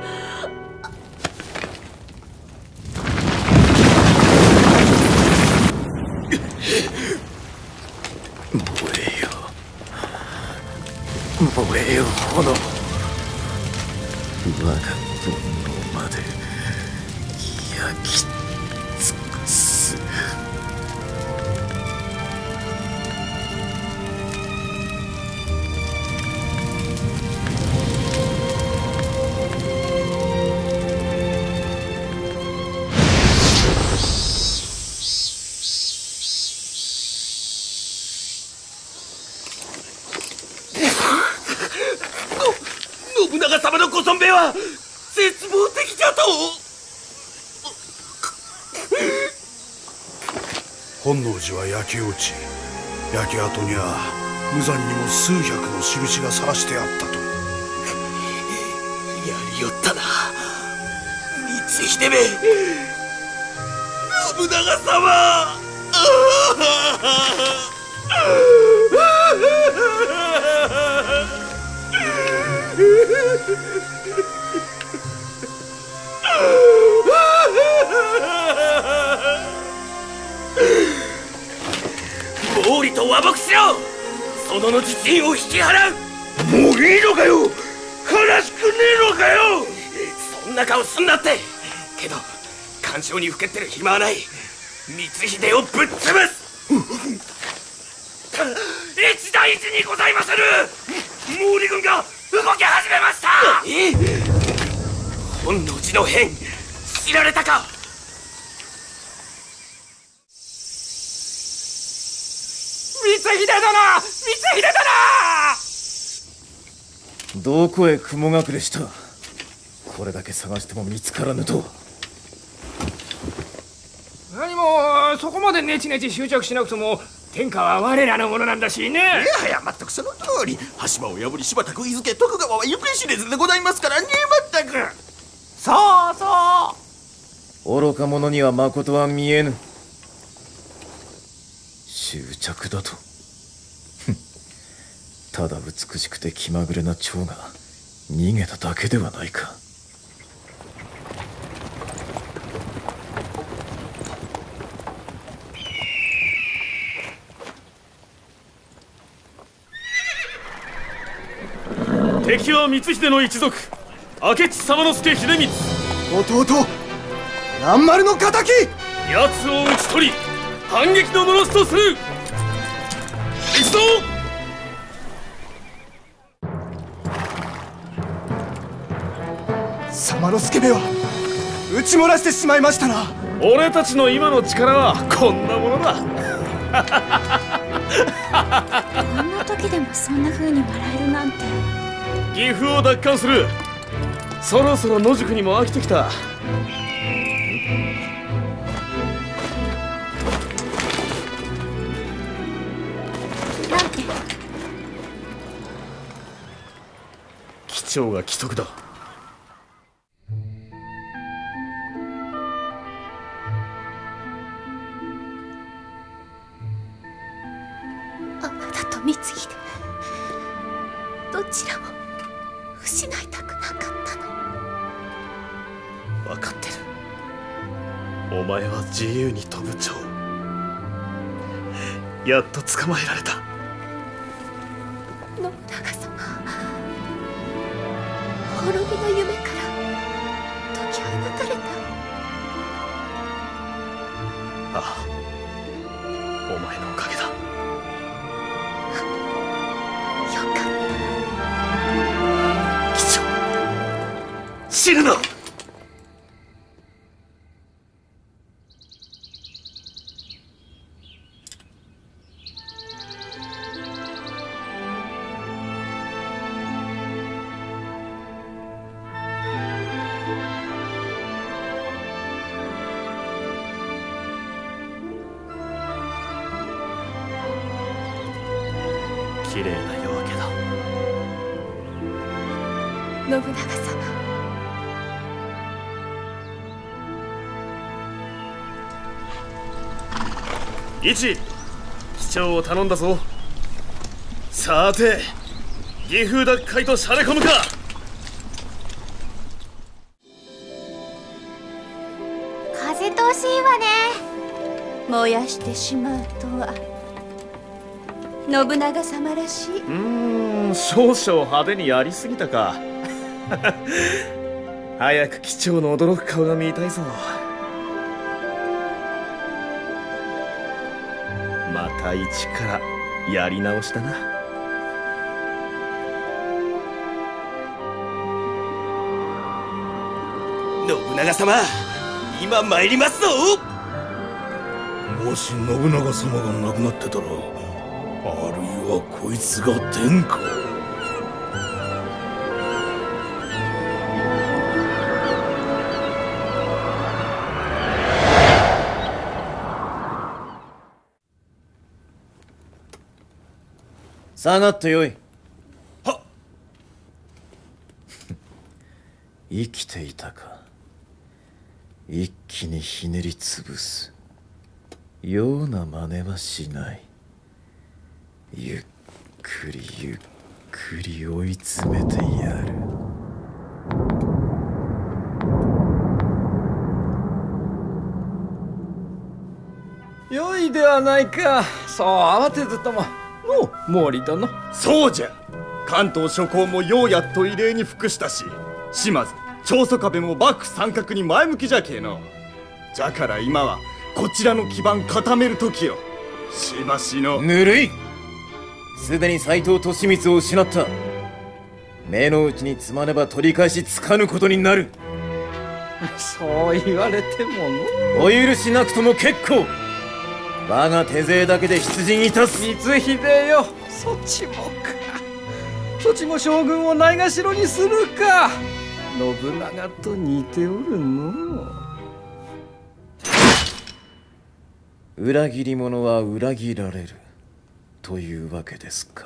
燃えよ炎。我が煩悩まで焼き尽くす。 信長様のご尊兵は絶望的じゃと。 本能寺は焼け落ち、焼け跡には無残にも数百の印がさらしてあったと。 やりよったな光秀め。信長様。毛利と和睦しろ。その後陣を引き払う。 もういいのかよ。悲しくねえのかよ。 そんな顔すんなって。けど干渉にふけってる暇はない。光秀をぶっ潰す。一大事にございまする。毛利軍が動き始めました。本能寺の変知られたか。 光秀殿、光秀殿。 どこへ雲隠れした。これだけ探しても見つからぬと。 何もそこまでネチネチ執着しなくとも天下は我らのものなんだしね。 いや全くその通り。羽島を破り柴田食いづけ徳川は行方知れずでございますからね。全くそうそう。 愚か者には誠は見えぬ。執着だと。ただ美しくて気まぐれな蝶が逃げただけではないか。 敵は光秀の一族明智様之助秀光。 弟蘭丸の敵。 奴を討ち取り反撃ののろしとする。行くぞ。 様之助めは撃ち漏らしてしまいましたな。 俺たちの今の力はこんなものだ。 こんな時でもそんな風に笑えるなんて。 岐阜を奪還する。そろそろ野宿にも飽きてきた。 なんて。 機長が既得だ。 あなたと光秀、どちらも失いたくなかったの。 分かってる。お前は自由に飛ぶ蝶。やっと捕まえられた。 信長様、滅びの夢から解き放たれた。 ああ、お前のおかげだ。 よかった。 機長、死ぬな。綺麗な夜明けだ。 信長様。 一、市長を頼んだぞ。さて、岐阜奪回としゃれ込むか。 風通しいいわね。 燃やしてしまうとは信長様らしい。 少々派手にやりすぎたか。早く機長の驚く顔が見たいぞ。また一からやり直しだな。 信長様、今参りますぞ。 もし信長様が亡くなってたら、あるいはこいつが天下を。 下がってよい。 はっ。 生きていたか。一気にひねりつぶすような真似はしない。ゆっくりゆっくり追い詰めてやる。 良いではないか。そう慌てずとも。毛利殿。 そうじゃ。関東諸侯もようやっと異例に服したし、島津長宗我部も幕府参画に前向きじゃけえの。じゃから今はこちらの基盤固める時よ。しばしの。 ぬるい。すでに斎藤利光を失った。目の内に積まねば取り返しつかぬことになる。 そう言われてもの。 お許しなくとも結構。我が手勢だけで出陣いたす。 光秀よ、そちもか。そちも将軍をないがしろにするか。信長と似ておるの。 裏切り者は裏切られるというわけですか。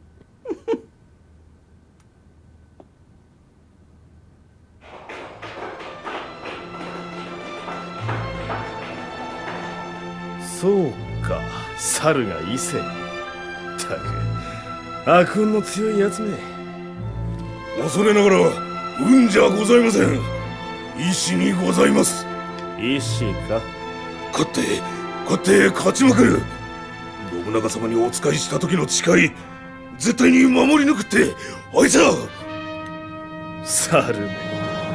そうか、猿が伊勢に。たく悪運の強いやつめ。 恐れながら運じゃございません。意志にございます。 意志か。 勝って勝ちまくる。信長様にお仕えした時の誓い、絶対に守り抜くってあいつは。 猿め。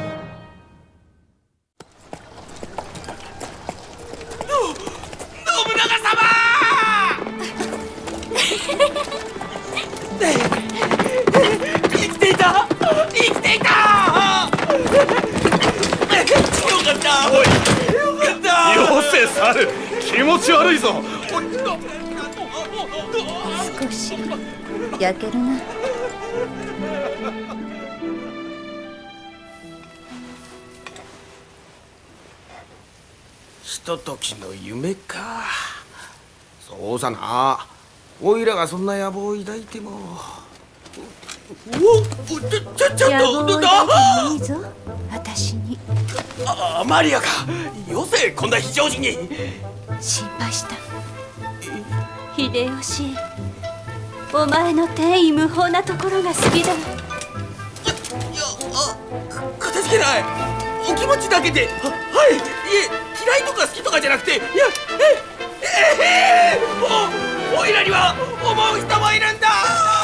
気持ち悪いぞ。 少し焼けるな。 ひとときの夢か。そうさな。おいらがそんな野望を抱いても。 野望を抱いてもいいぞ、私に。 マリアか。よせ、こんな非常時に。 心配した。秀吉、お前の天意無法なところが好きだ。 片付けない。お気持ちだけで。はい。いえ、嫌いとか好きとかじゃなくて、いや、おいらには思う人もいるんだ。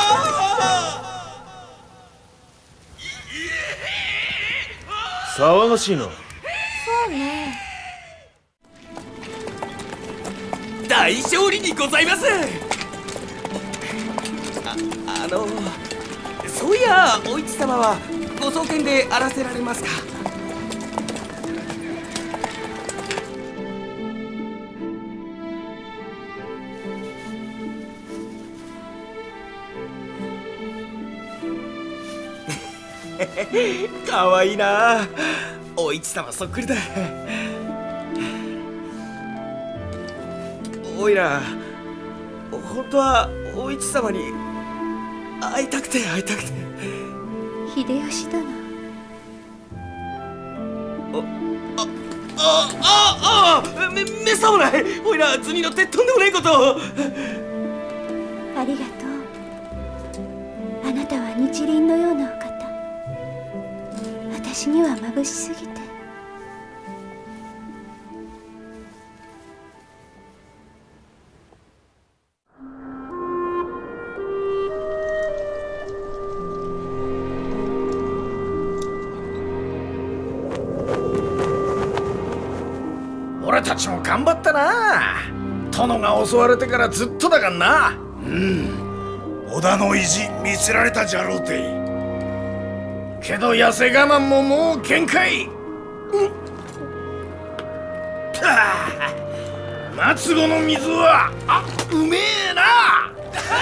騒がしいな。 そうね。 大勝利にございます。そういや、お市様はご送検であらせられますか。かわいいな。お市様そっくりだ。おいら本当はお市様に会いたくて秀吉殿。 めさもない。おいら図に乗ってとんでもないことを。 ありがとう。あなたは日輪のようなお方。私には眩しすぎて。 俺たちも頑張ったな。殿が襲われてからずっとだがんな。 織田の意地見せられたじゃろうて。 けど痩せ我慢ももう限界。松子の水はうめえな。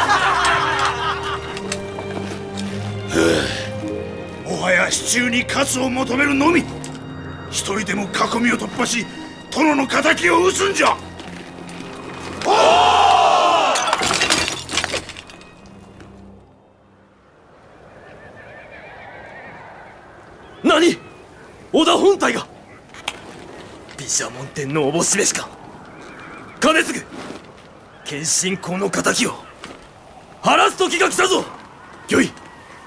もはや支柱に勝を求めるのみ。一人でも囲みを突破し殿の敵を討つんじゃ。 何？織田本体が毘沙門天のおぼしめしか。兼続、謙信公の敵を晴らす時が来たぞ。よい。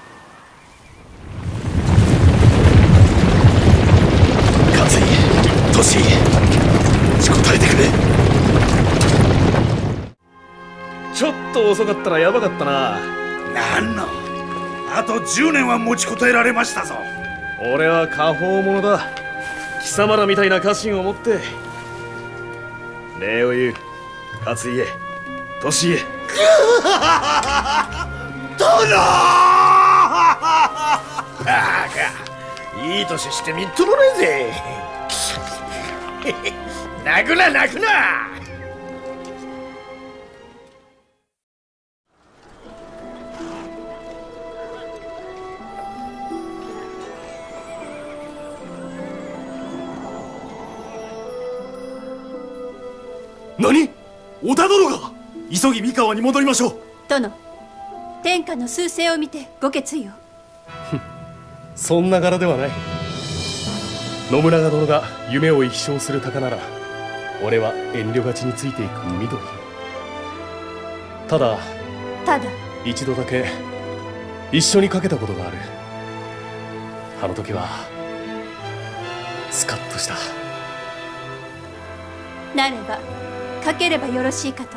勝家、利家、持ちこたえてくれ。 ちょっと遅かったらやばかったな。 なんの、あと10年は持ちこたえられましたぞ。 俺は果報者だ。貴様らみたいな家臣を持って礼を言う。勝家、利家。 殿いい年してみっともねえぜ。泣くな泣くな。 何？織田殿が？急ぎ三河に戻りましょう。 殿、天下の趨勢を見てご決意を。 そんな柄ではない。信長殿が夢を一生する鷹なら、俺は遠慮がちについていく海鳥。ただ一度だけ一緒にかけたことがある。あの時はスカッとした。 なればかければよろしいかと。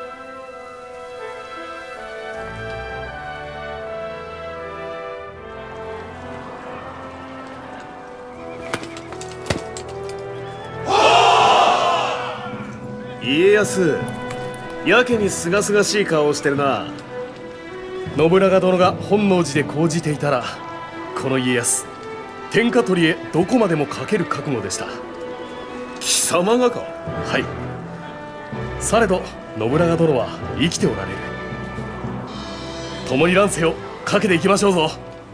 家康、やけにすがすがしい顔をしてるな。信長殿が本能寺で講じていたら、この家康、天下取りへどこまでもかける覚悟でした。貴様がか？はい。されど信長殿は生きておられる。共に乱世をかけていきましょうぞ。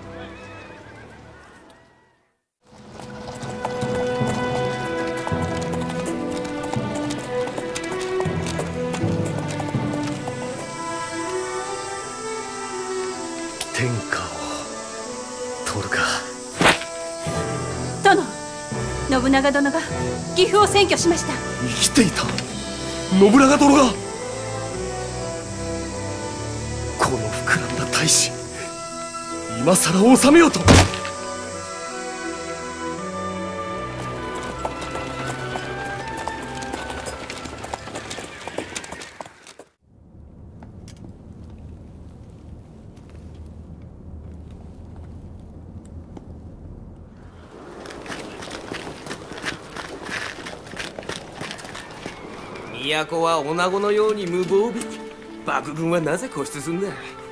天下を取るか。 殿、信長殿が岐阜を占拠しました。 生きていた信長殿が。この膨らんだ大志、今さら収めようと。 都は女子のように無防備。幕軍はなぜ固執すんだ。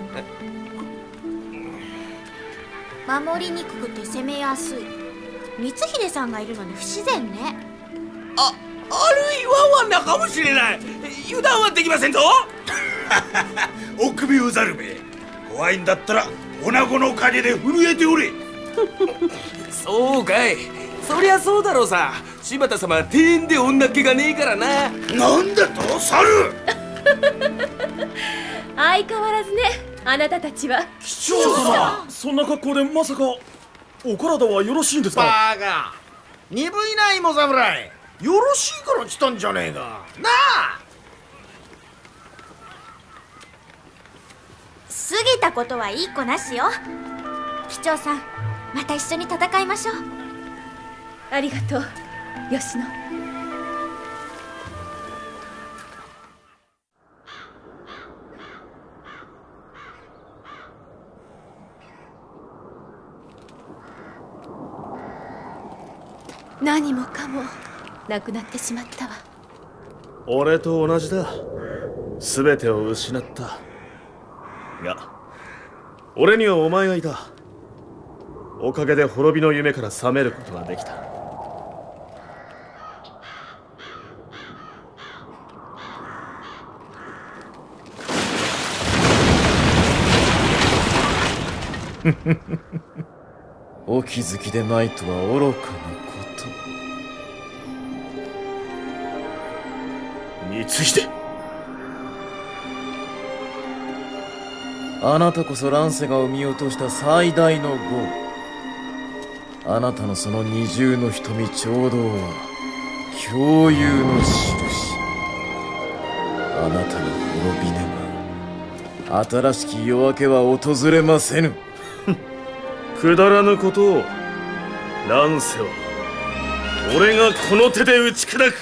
守りにくくて攻めやすい。光秀さんがいるのに不自然ね。 あるいは罠かもしれない。油断はできませんぞ。 お首うざるめ。怖いんだったら女子の陰で震えておれ。 そうかい。そりゃそうだろうさ。柴田様は庭園で女っ気がねえからな。 なんだと猿。 相変わらずね。 あなたたちは貴長様、そんな格好でまさかお体はよろしいんですか？ バカ、鈍いな芋侍。よろしいから来たんじゃねえかなあ。 過ぎたことはいい子なしよ。機長さん、また一緒に戦いましょう。 ありがとう、吉野。何もかもなくなってしまったわ。 俺と同じだ。全てを失った。が俺にはお前がいた。おかげで滅びの夢から覚めることができた。 お気づきでないとは愚かなこと。 光秀、 あなたこそ乱世が生み落とした最大の業。あなたのその二重の瞳頂動は共有の印。あなたに滅びねば新しき夜明けは訪れませぬ。 くだらぬことを。乱世は俺がこの手で打ち砕く。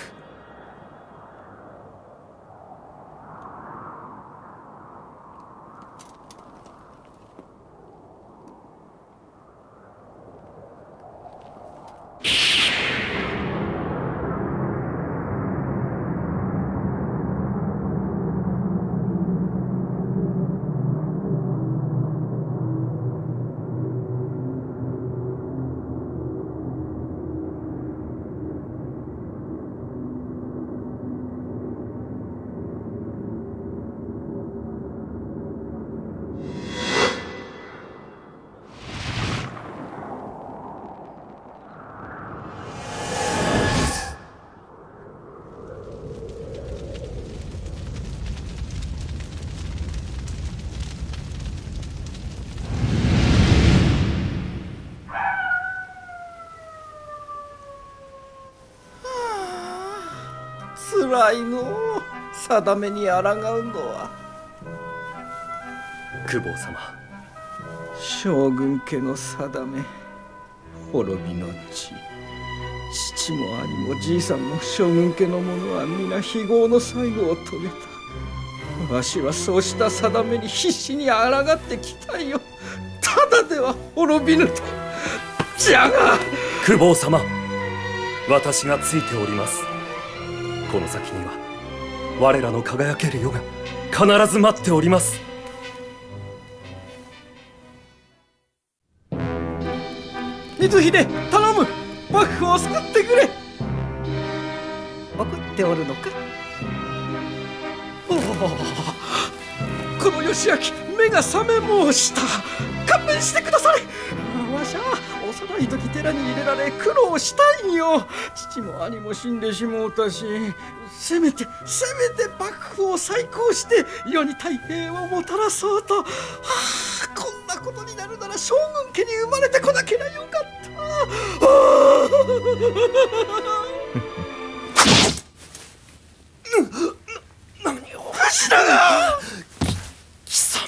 辛いのう、定めに抗うのは。 公方様、 将軍家の定め、滅びの地。父も兄もじいさんも将軍家の者は皆非業の最後を遂げた。わしはそうした定めに必死に抗ってきたよ。ただでは滅びぬと。じゃが公方様、私がついております。この先には我らの輝ける夜が必ず待っております。 光秀、頼む、幕府を救ってくれ。怒っておるのか。おお、この義明、目が覚め申した。勘弁してくだされ。わしゃ幼い時寺に入れられ苦労したんよ。父も兄も死んでしもうたし、せめて幕府を再興して世に太平をもたらそうと。はあ、こんなことになるなら将軍家に生まれてこなければよかった。何を頭が貴様。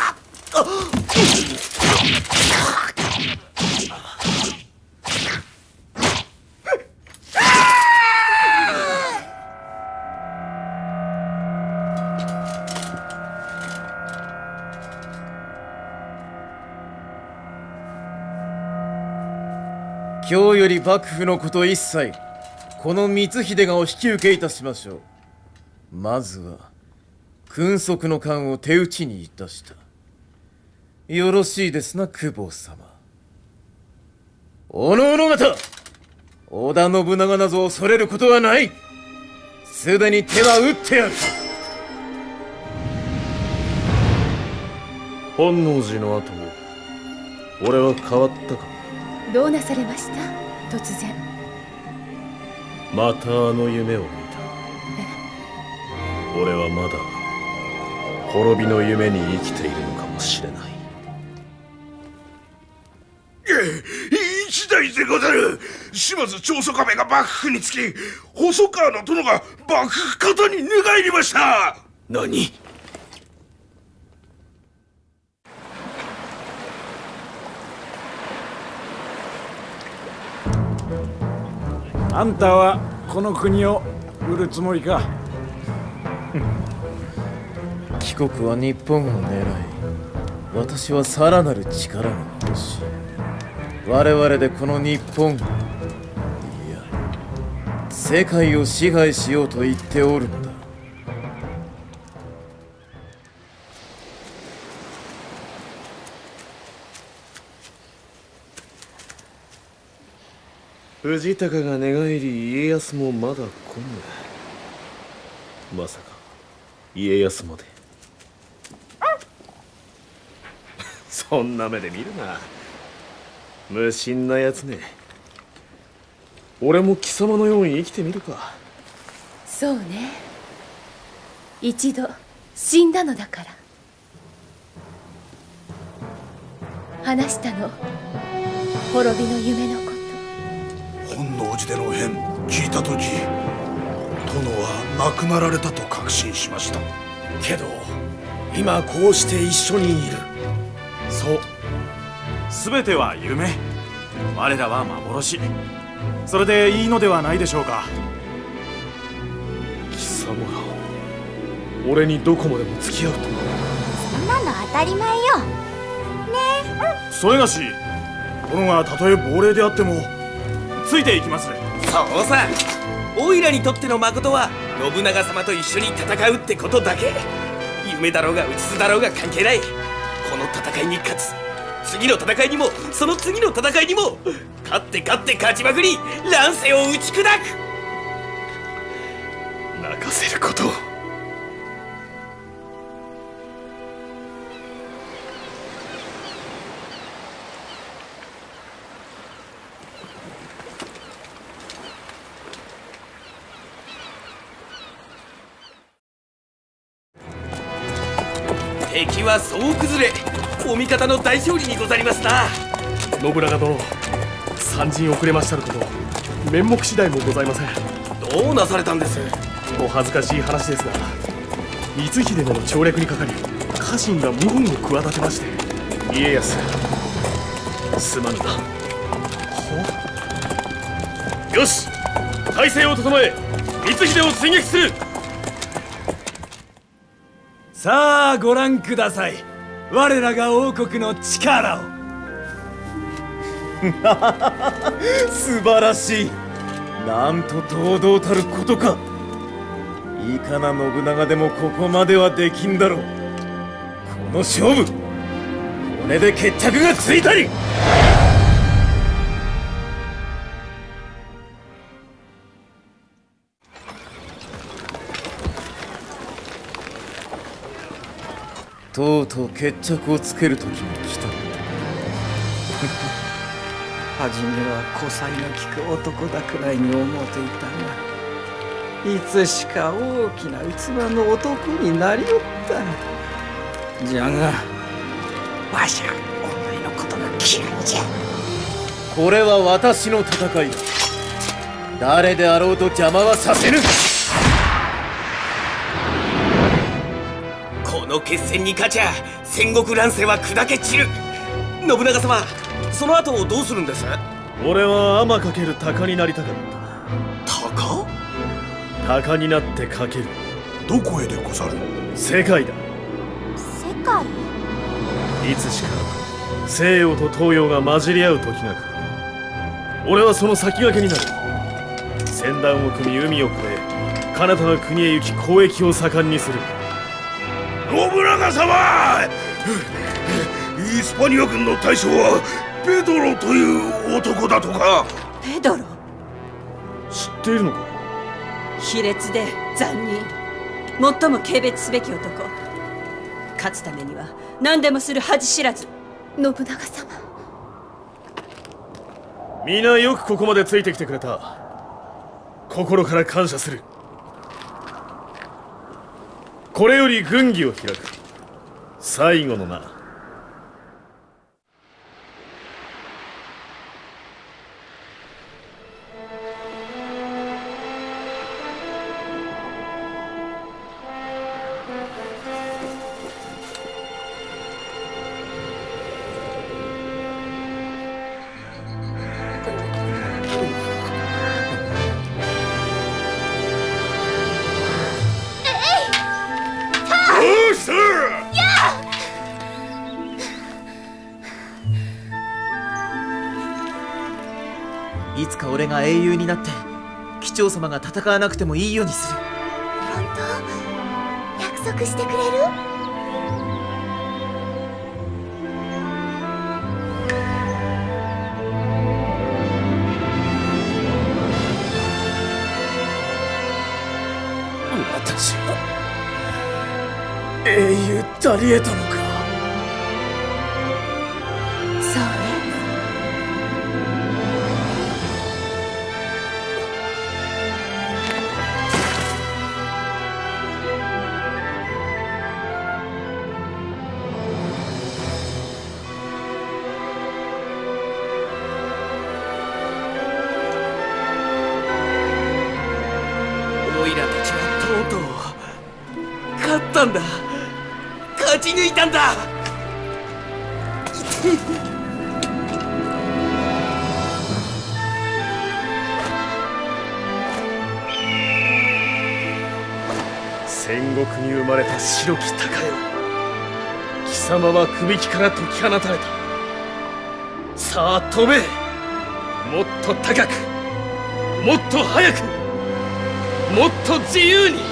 今日より幕府のこと一切この光秀がお引き受けいたしましょう。まずは君側の官を手打ちにいたした。よろしいですな、公方様。おのおの方、織田信長なぞ恐れることはない。すでに手は打ってやる。 本能寺の後俺は変わったか。 どうなされました？突然。 またあの夢を見た。俺はまだ滅びの夢に生きているのかも。 もしれない。 一代でござる。島津長宗我部が幕府につき、細川の殿が幕府方に寝返りました。 何？ あんたはこの国を売るつもりか？ 帰国は日本を狙い、私はさらなる力が欲しい。我々でこの日本、いや世界を支配しようと言っておるのだ。 藤高が寝返り、家康もまだ来ぬ。まさか家康まで。そんな目で見るな。無心なやつね。俺も貴様のように生きてみるか。 そうね。一度死んだのだから。話したの、滅びの夢のこと。 本能寺での変聞いた時、殿は亡くなられたと確信しました。 けど今こうして一緒にいる。 そう、全ては夢、我らは幻、それでいいのではないでしょうか。 貴様が俺にどこまでも付き合うとは。 そんなの当たり前よね。 添がし、殿がたとえ亡霊であってもついていきますね。 そうさ、オイラにとっての誠は信長様と一緒に戦うってことだけ。夢だろうがうつつだろうが関係ない。この戦いに勝つ、次の戦いにもその次の戦いにも勝って勝ちまくり、乱世を打ち砕く。 泣かせること。 敵は総崩れ、お味方の大勝利にござりますな。 信長殿、参陣遅れましたること、面目次第もございません。 どうなされたんです？ お恥ずかしい話ですが、光秀の調略にかかり、家臣が謀反を企てまして。家康、すまぬな。よし、態勢を整え、光秀を追撃する。 さあご覧ください、我らが王国の力を。 素晴らしい。なんと堂々たることか。いかな信長でもここまではできんだろう。この勝負、これで決着がついたり。とうとう決着をつける時が来た。 初めは個才の利く男だくらいに思うていたが、いつしか大きな器の男になりおった。じゃがわしゃお前のことが嫌いじゃ。 これは私の戦いだ。誰であろうと邪魔はさせぬ。 この決戦に勝ちゃ戦国乱世は砕け散る。信長様、その後どうするんです？ 俺は天かける鷹になりたかった。 鷹？ 鷹になってかける。 どこへでござる？ 世界だ。 世界？ いつしか西洋と東洋が混じり合う時が来る。俺はその先駆けになる。船団を組み海を越え、彼方の国へ行き交易を盛んにする。 信長様、イスパニア軍の大将はペドロという男だとか。 ペドロ？ 知っているのか？ 卑劣で残忍、最も軽蔑すべき男。勝つためには何でもする恥知らず。 信長様、 皆よくここまでついてきてくれた。心から感謝する。これより軍議を開く。最後のな。 俺が英雄になって機長様が戦わなくてもいいようにする。 本当？約束してくれる？ 私は英雄たり得たのか。 そうね。 オイラたちはとうとう勝ったんだ。勝ち抜いたんだ。 戦国に生まれた白き鷹よ、貴様はくびきから解き放たれた。さあ飛べ。もっと高く、もっと速く、もっと自由に。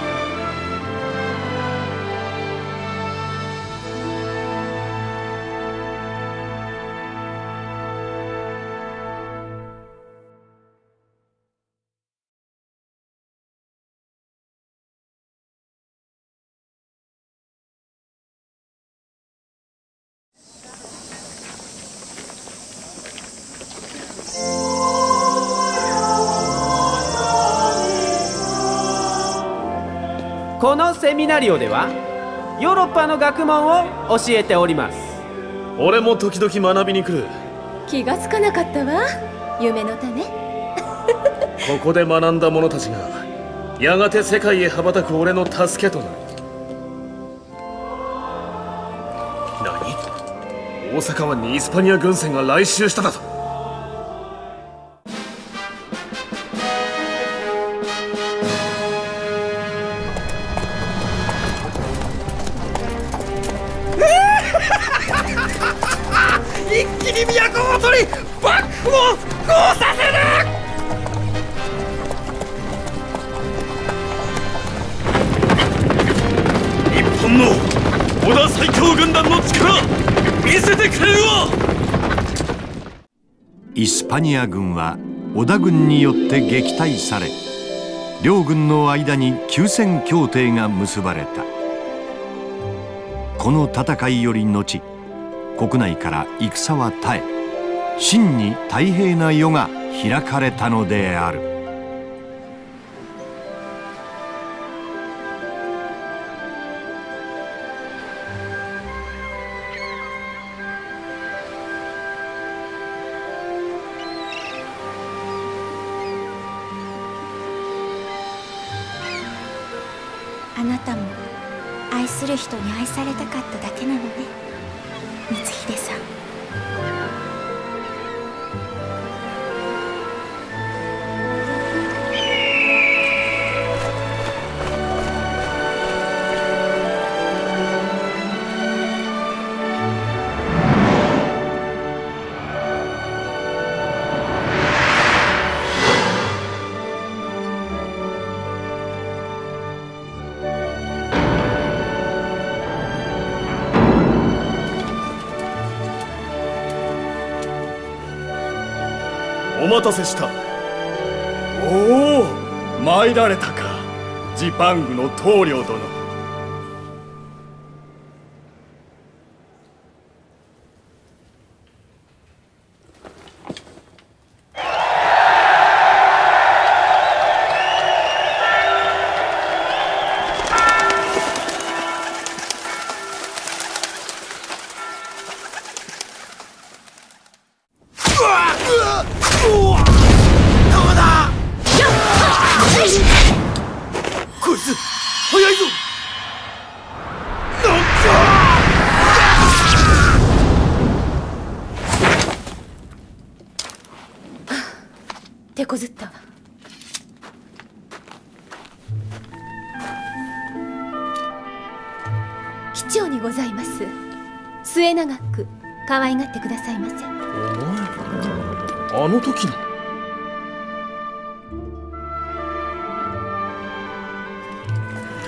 このセミナリオではヨーロッパの学問を教えております。 俺も時々学びに来る。 気がつかなかったわ、夢の種。 ここで学んだ者たちがやがて世界へ羽ばたく俺の助けとなる。何？大阪湾にイスパニア軍船が来襲しただと。 一気に都を取り幕府を復興させる。 日本の織田最強軍団の力見せてくれるわ。 イスパニア軍は織田軍によって撃退され、両軍の間に休戦協定が結ばれた。この戦いより後、国内から戦は絶え、真に太平な世が開かれたのである。 あなたも愛する人に愛されたかっただけなのね、光秀さん。 お待たせした。 おお、参られたか、ジパングの棟梁殿。 こいつ早いぞ。 手こずったわ。機長にございます。末永く可愛がってくださいませ。 お前、あの時の。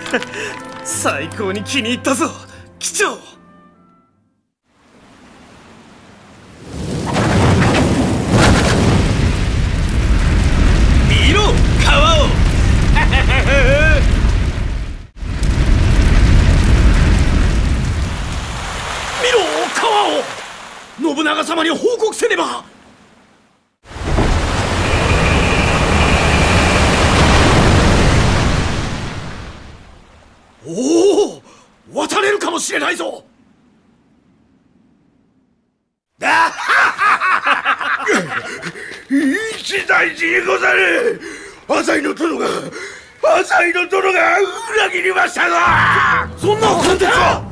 最高に気に入ったぞ機長。 見ろ川を見ろ川を、信長様に報告せねば。おお、渡れるかもしれないぞ。 一大事にござる。浅井の殿が裏切りましたぞ。 そんな簡単か。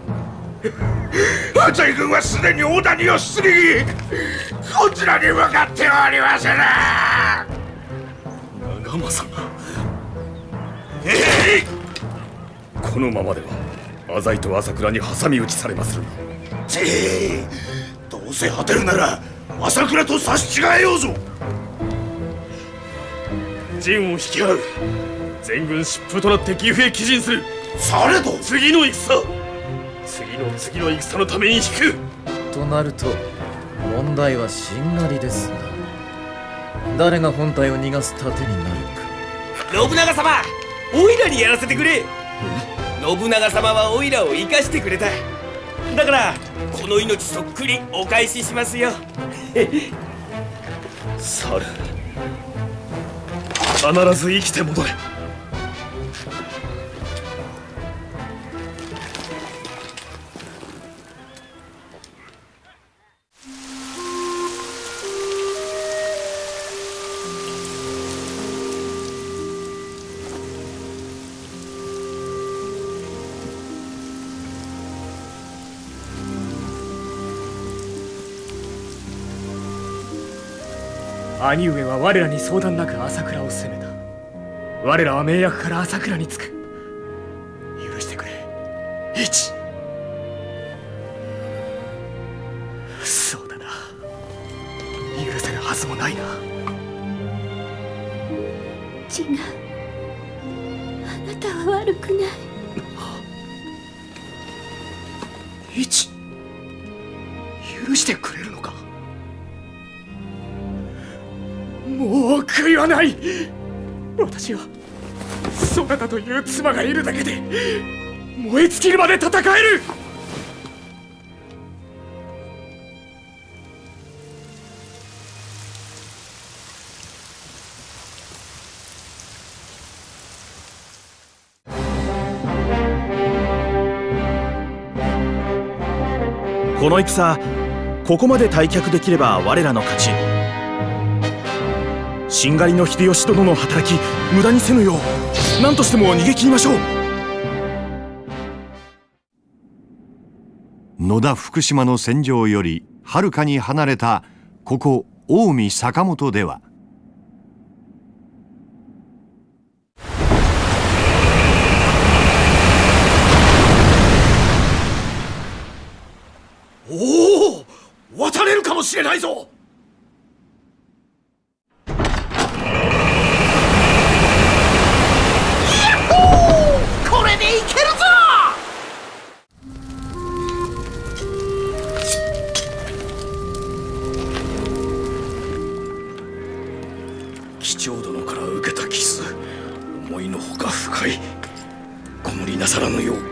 浅井軍はすでに大谷を出撃、こちらに向かっておりまする。 長政がこのままでは浅井と朝倉に挟み撃ちされまするな。 どうせ果てるなら朝倉と差し違えようぞ。 陣を引き払う。全軍疾風となって岐阜へ帰陣する。 されど次の戦のために引くとなると問題はしんがりですな。誰が本体を逃がす盾になるか。 信長様、オイラにやらせてくれ。信長様はオイラを生かしてくれた。だからこの命そっくりお返ししますよ。 猿、必ず生きて戻れ。 兄上は我らに相談なく朝倉を攻めた。我らは盟約から朝倉につく。許してくれ一。そうだな、許せるはずもないな。 違う、あなたは悪くない。 一、許してくれるのか。もう悔いはない。私はそなたという妻がいるだけで燃え尽きるまで戦える。 この戦、ここまで退却できれば我らの勝ち。しんがりの秀吉殿の働き無駄にせぬよう何としても逃げ切りましょう。 野田福島の戦場よりはるかに離れたここ近江坂本では、 おお、渡れるかもしれないぞ。 これでいけるぞ。 貴長殿から受けた傷、思いのほか深い。ご無理なさらぬよう。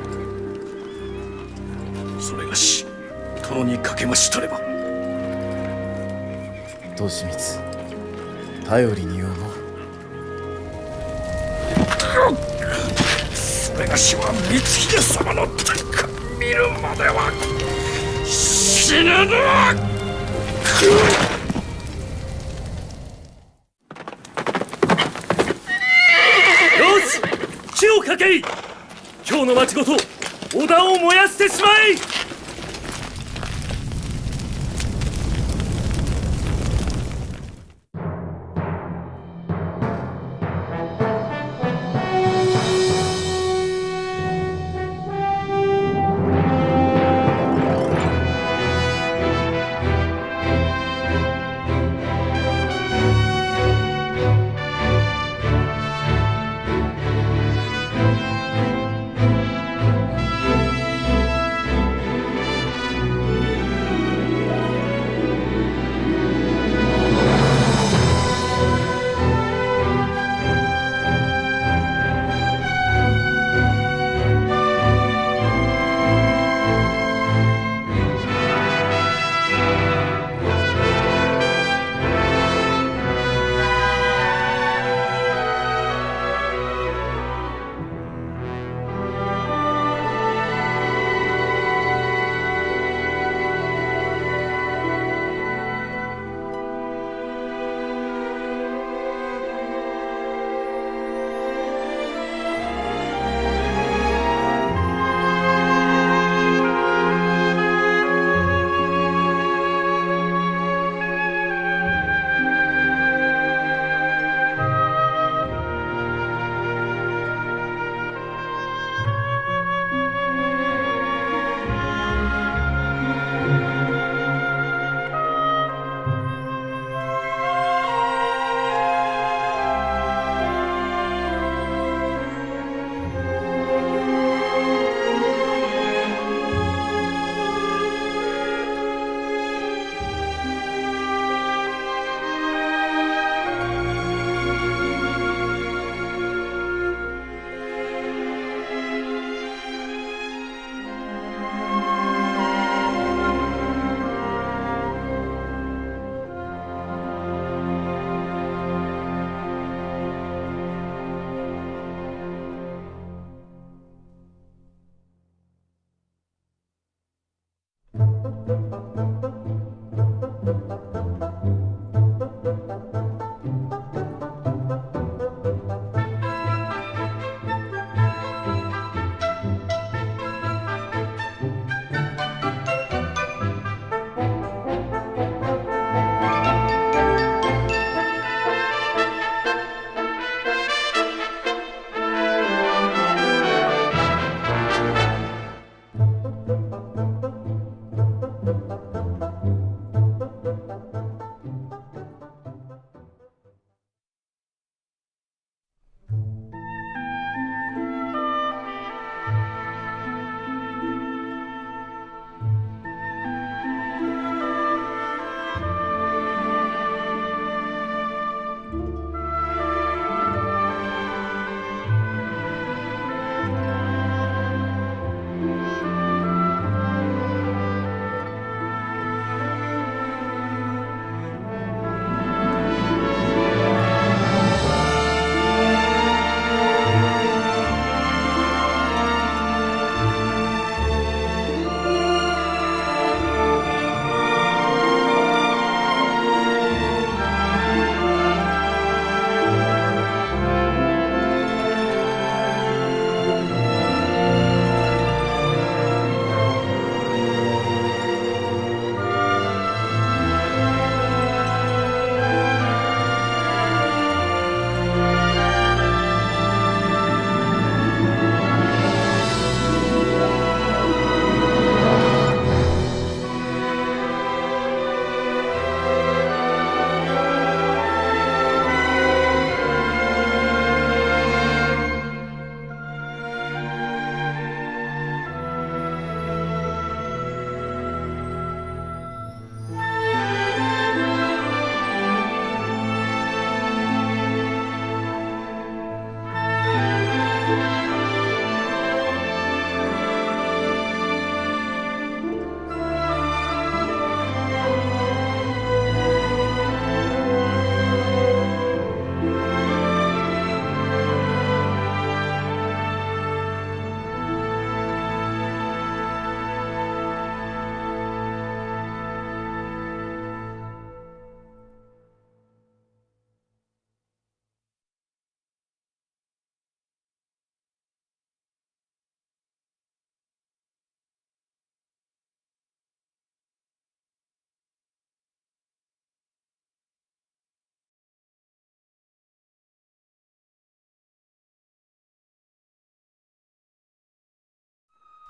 それがし殿にかけましたれば。 利光、頼りに思う。 それがしは光秀様の天下見るまでは死ぬの。 よし、火をかけい。今日の町ごと織田を燃やしてしまえ。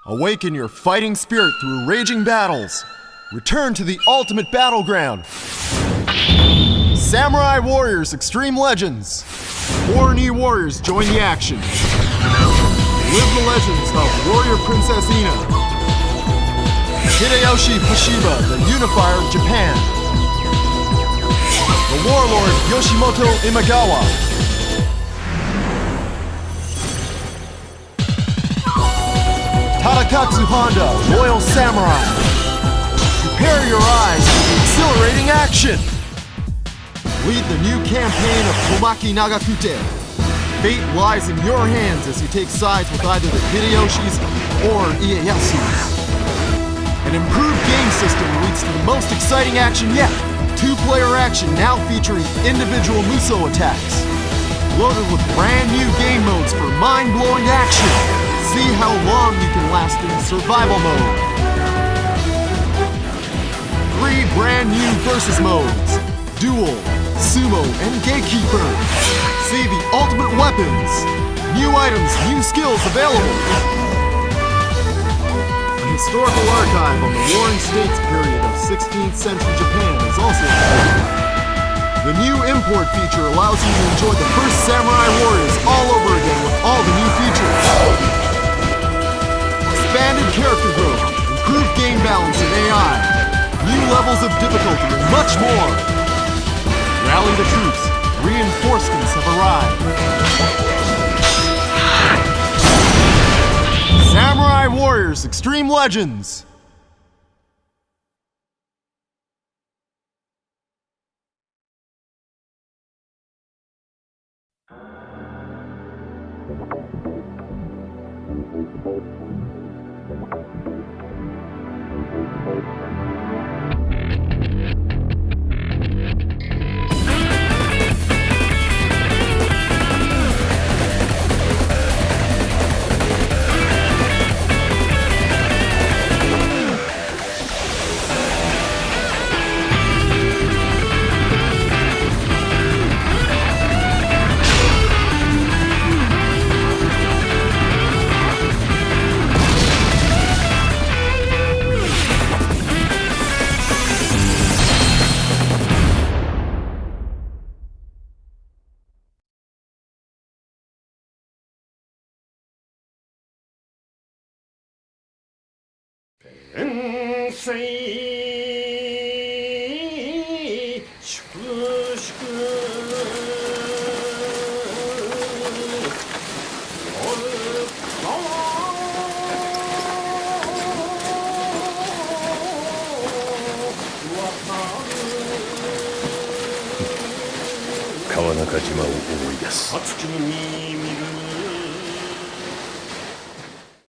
Awaken your fighting spirit through raging battles. Return to the ultimate battleground. Samurai Warriors Extreme Legends. 4 new warriors join the action. Live the legends of Warrior Princess Ina, Hideyoshi Hashiba, the unifier of Japan, the warlord Yoshimoto Imagawa, Tadakatsu Honda, loyal samurai. Prepare your eyes for the exhilarating action. Lead the new campaign of Komaki Nagakute. Fate lies in your hands as you take sides with either the Hideyoshis or Ieyasu's. An improved game system leads to the most exciting action yet. 2-player action now featuring individual Muso attacks. Loaded with brand new game modes for mind-blowing action. See how long you can last in survival mode. 3 brand new versus modes. Duel, Sumo, and Gatekeeper. See the ultimate weapons. New items, new skills available. A historical archive on the Warring States period of 16th century Japan is also available. The new import feature allows you to enjoy the first Samurai Warriors all over again with all the new features. Expanded character growth, improved game balance and AI, new levels of difficulty, and much more. Rally the troops. Reinforcements have arrived. Samurai Warriors Extreme Legends. 川中島を思い出す。